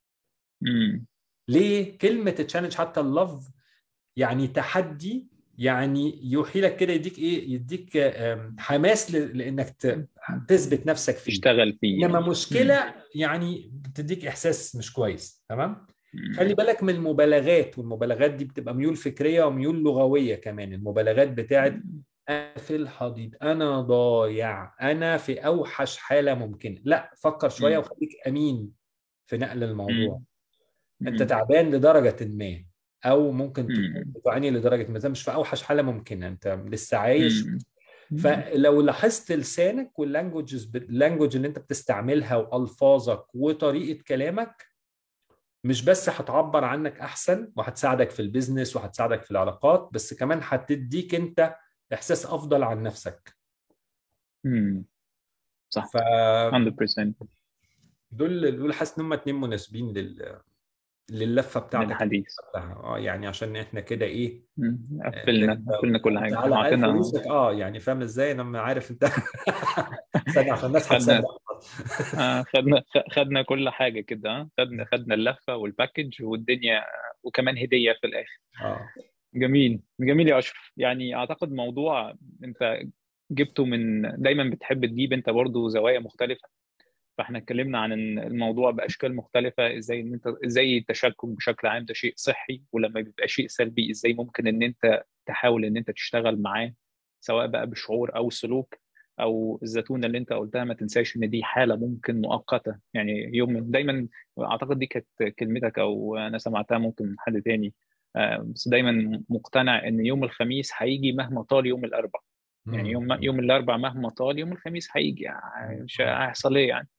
ليه كلمه تشالنج؟ حتى اللفظ يعني تحدي، يعني يوحي لك كده، يديك ايه؟ يديك آم، حماس ل- لانك ت- تثبت نفسك فيه. تشتغل فيه انما يعني. مشكله يعني بتديك احساس مش كويس. تمام. خلي بالك من المبالغات، والمبالغات دي بتبقى ميول فكريه وميول لغويه كمان. المبالغات بتاعت انا في الحضيض، انا ضايع، انا في اوحش حاله ممكنه. لا، فكر شويه وخليك امين في نقل الموضوع. انت تعبان لدرجه ما، او ممكن تكون بتعاني لدرجه ما، ده مش في اوحش حاله ممكنه، انت لسه عايش. فلو لاحظت لسانك واللانجوجز، اللانجوج اللي انت بتستعملها والفاظك وطريقه كلامك، مش بس هتعبر عنك احسن وهتساعدك في البيزنس وهتساعدك في العلاقات، بس كمان هتديك انت احساس افضل عن نفسك. امم صح. ف مية بالمية دول دول حاسس ان هم اتنين مناسبين لل... للفه بتاعتك. للحديث. اه يعني عشان احنا كده ايه، مم. انت قفلنا انت قفلنا كل انت حاجة على الاقل وعطينا. فلوسك اه يعني فاهم ازاي، انا عارف انت استنى عشان الناس خدنا هتصدق. آه، خدنا خدنا كل حاجة كده. آه. خدنا خدنا اللفة والباكج والدنيا، وكمان هدية في الآخر. اه. جميل جميل يا أشرف. يعني أعتقد موضوع أنت جبته من، دايما بتحب تجيب أنت برضو زوايا مختلفة. فاحنا اتكلمنا عن إن الموضوع باشكال مختلفه، ازاي ان انت، ازاي التشكك بشكل عام ده شيء صحي، ولما بيبقى شيء سلبي ازاي ممكن ان انت تحاول ان انت تشتغل معاه، سواء بقى بشعور او سلوك. او الزتونه اللي انت قلتها، ما تنساش ان دي حاله ممكن مؤقته، يعني يوم دايما. اعتقد دي كانت كلمتك او انا سمعتها ممكن من حد تاني. آه، بس دايما مقتنع ان يوم الخميس هيجي مهما طال يوم الاربعاء. يعني مم. يوم يوم الاربعاء مهما طال يوم الخميس هيجي، مش هيحصل ايه يعني.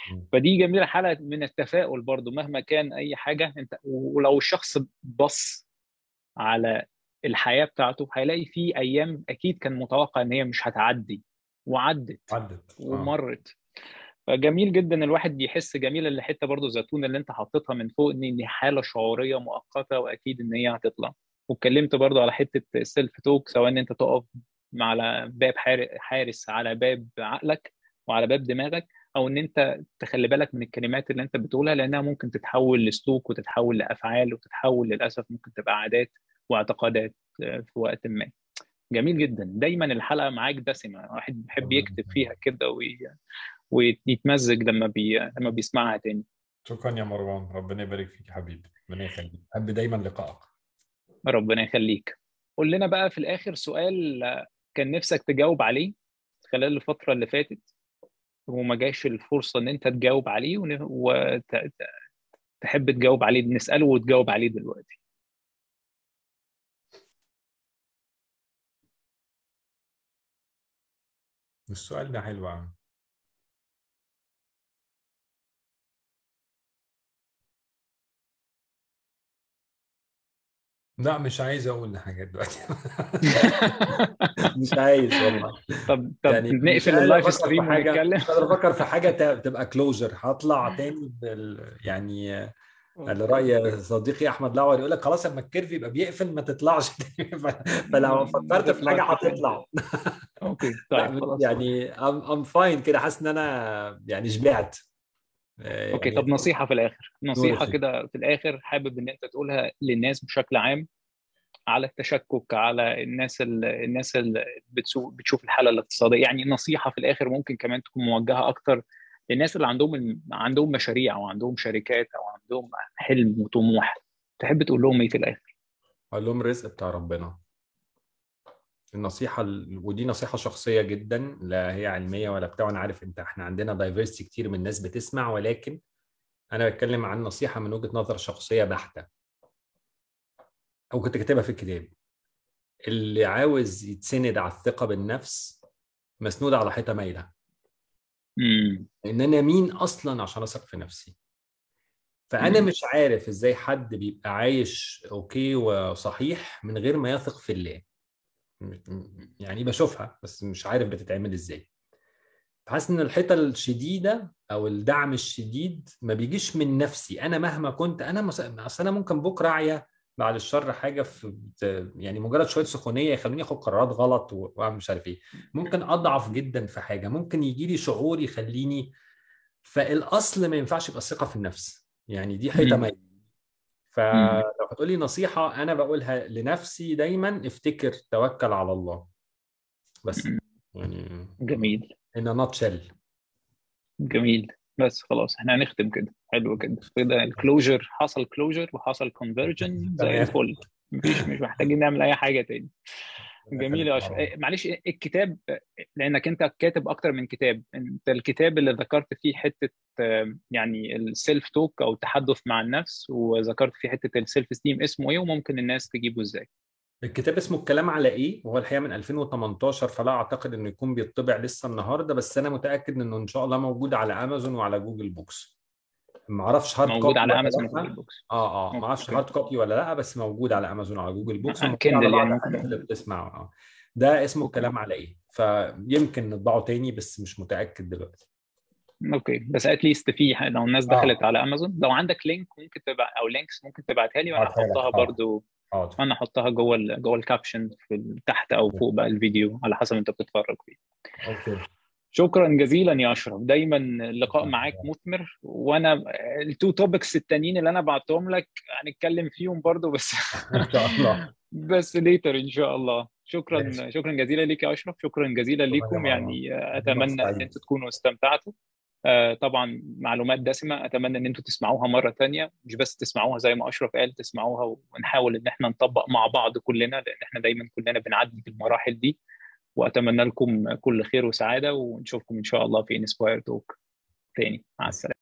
فدي جميله، حاله من التفاؤل برضو مهما كان اي حاجه. انت ولو الشخص بص على الحياه بتاعته هيلاقي في ايام اكيد كان متوقع ان هي مش هتعدي وعدت عدت اه. ومرت. فجميل جدا الواحد يحس. جميل اللي حته برضو زيتون اللي انت حطيتها من فوق، ان دي حاله شعوريه مؤقته واكيد ان هي هتطلع. واتكلمت برضو على حته السيلف توك، سواء ان انت تقف على باب حار- حارس على باب عقلك وعلى باب دماغك، او ان انت تخلي بالك من الكلمات اللي انت بتقولها، لانها ممكن تتحول لسلوك وتتحول لافعال وتتحول للاسف ممكن تبقى عادات واعتقادات آه، في وقت ما. جميل جدا. دايما الحلقه معاك دسمه، واحد بيحب ربنا يكتب يخليك. فيها كده وي... ويتمزج لما بي... لما بيسمعها تاني. شكرا يا مروان، ربنا يبارك فيك يا حبيبي، ربنا يخليك، بحب دايما لقائك. ربنا يخليك. قول لنا بقى في الآخر سؤال آه، كان نفسك تجاوب عليه خلال الفترة اللي فاتت وما جاش الفرصة إن أنت تجاوب عليه، وتحب تجاوب عليه، نسأله وتجاوب عليه دلوقتي. السؤال ده حلو قوي. لا مش عايز اقول حاجات دلوقتي. مش عايز والله. طب طب يعني مش نقفل قادر اللايف افكر في ستريم حاجه، ونتكلم. مش قادر افكر في حاجه ت- تبقى كلوجر. هطلع تاني بال... يعني على اوكي. رأي صديقي احمد لعور يقول لك خلاص اما الكيرف يبقى بيقفل ما تطلعش تاني. ف- فلو ما فكرت في حاجه تطلعش تاني. هتطلع. اوكي لا طيب مش- خلاص. يعني ام ام فاين كده، حاسس ان انا يعني شبعت. آه، اوكي يعني طب نصيحة في الآخر، نور يا نصيحة سيدي. كده في الآخر حابب إن أنت تقولها للناس بشكل عام، على التشكك، على الناس ال... الناس اللي بتسو... بتشوف الحاله الاقتصاديه. يعني نصيحه في الاخر ممكن كمان تكون موجهه اكتر للناس اللي عندهم الم... عندهم مشاريع او عندهم شركات او عندهم حلم وطموح. تحب تقول لهم ايه في الاخر؟ اقول لهم رزق بتاع ربنا. النصيحة ال- ودي نصيحة شخصية جدا، لا هي علمية ولا بتاع. أنا عارف أنت إحنا عندنا دايفرستي كتير من الناس بتسمع، ولكن أنا بتكلم عن نصيحة من وجهة نظر شخصية بحتة، أو كنت كاتبها في الكتاب. اللي عاوز يتسند على الثقة بالنفس مسنود على حيطة مايلة. امم. لأن أنا مين أصلا عشان أثق في نفسي؟ فأنا امم. مش عارف إزاي حد بيبقى عايش أوكي وصحيح من غير ما يثق في الله. يعني بشوفها بس مش عارف بتتعمل إزاي. حاسس ان الحيطه الشديده او الدعم الشديد ما بيجيش من نفسي انا مهما كنت انا مس... اصل انا ممكن بكره اعيا بعد الشر حاجه في بت- يعني مجرد شويه سخونيه يخلوني اخد قرارات غلط و- واعمل مش عارف ايه. ممكن اضعف جدا في حاجه، ممكن يجي لي شعور يخليني. فالاصل ما ينفعش يبقى الثقه في النفس، يعني دي حيطه امم. ميته. فلو هتقولي نصيحه انا بقولها لنفسي دايما، افتكر توكل على الله بس. يعني جميل. in a nutshell. جميل. بس خلاص احنا هنختم كده. حلو كده كده الكلوجر، حصل كلوجر وحصل كونفرجن زي تمام. الفل. مفيش، مش محتاجين نعمل اي حاجه تاني. ربنا جميل يخليك يا يا اشرف. رب. إيه، معلش إيه الكتاب؟ لانك انت كاتب اكتر من كتاب. انت الكتاب اللي ذكرت فيه حته آه، يعني السيلف توك او التحدث مع النفس، وذكرت فيه حته السيلف ستيم، اسمه ايه وممكن الناس تجيبه ازاي؟ الكتاب اسمه الكلام على ايه، وهو الحقيقه من ألفين وتمنتاشر، فلا اعتقد انه يكون بيطبع لسه النهارده، بس انا متاكد انه ان شاء الله موجود على امازون وعلى جوجل بوكس. ما اعرفش هارد موجود كوبي على ولا امازون وجوجل لا. بوكس. اه اه ما اعرفش اوكي. هارد كوبي ولا لا، بس موجود على امازون وعلى جوجل بوكس، وموجود على كندل بعض يعني الحاجات اللي ممكن. بتسمع. اه ده اسمه اوكي. الكلام على ايه، فيمكن نطبعه تاني بس مش متاكد دلوقتي. اوكي بس اتليست في ح- لو الناس دخلت اه على امازون، لو عندك لينك ممكن تبع او لينكس ممكن تبعتها لي وانا هبعتها احطها لك حاضر. برضو. حاضر. وانا احطها جوه ال جوه الكابشن في ال- تحت او فوق بقى الفيديو على حسب انت بتتفرج فيه. اوكي. شكرا جزيلا يا اشرف. دايما اللقاء شكرا. معاك مثمر. وانا التو توبكس التانيين اللي انا بعتهم لك هنتكلم فيهم برضو بس. ان شاء الله. بس ليتر ان شاء الله. ماشي. شكرا، شكرا جزيلا ليك يا اشرف. شكرا جزيلا شكرا يا ليكم. مروان. يعني آه، يومك اتمنى ان سعيد. انتم تكونوا استمتعتوا. آه، طبعا معلومات دسمة. أتمنى إن أنتوا تسمعوها مرة تانية، مش بس تسمعوها زي ما أشرف قال، تسمعوها ونحاول إن إحنا نطبق مع بعض كلنا، لأن إحنا دايما كلنا بنعدي بالمراحل دي. وأتمنى لكم كل خير وسعادة، ونشوفكم إن شاء الله في انسباير توك تاني. مع السلامة.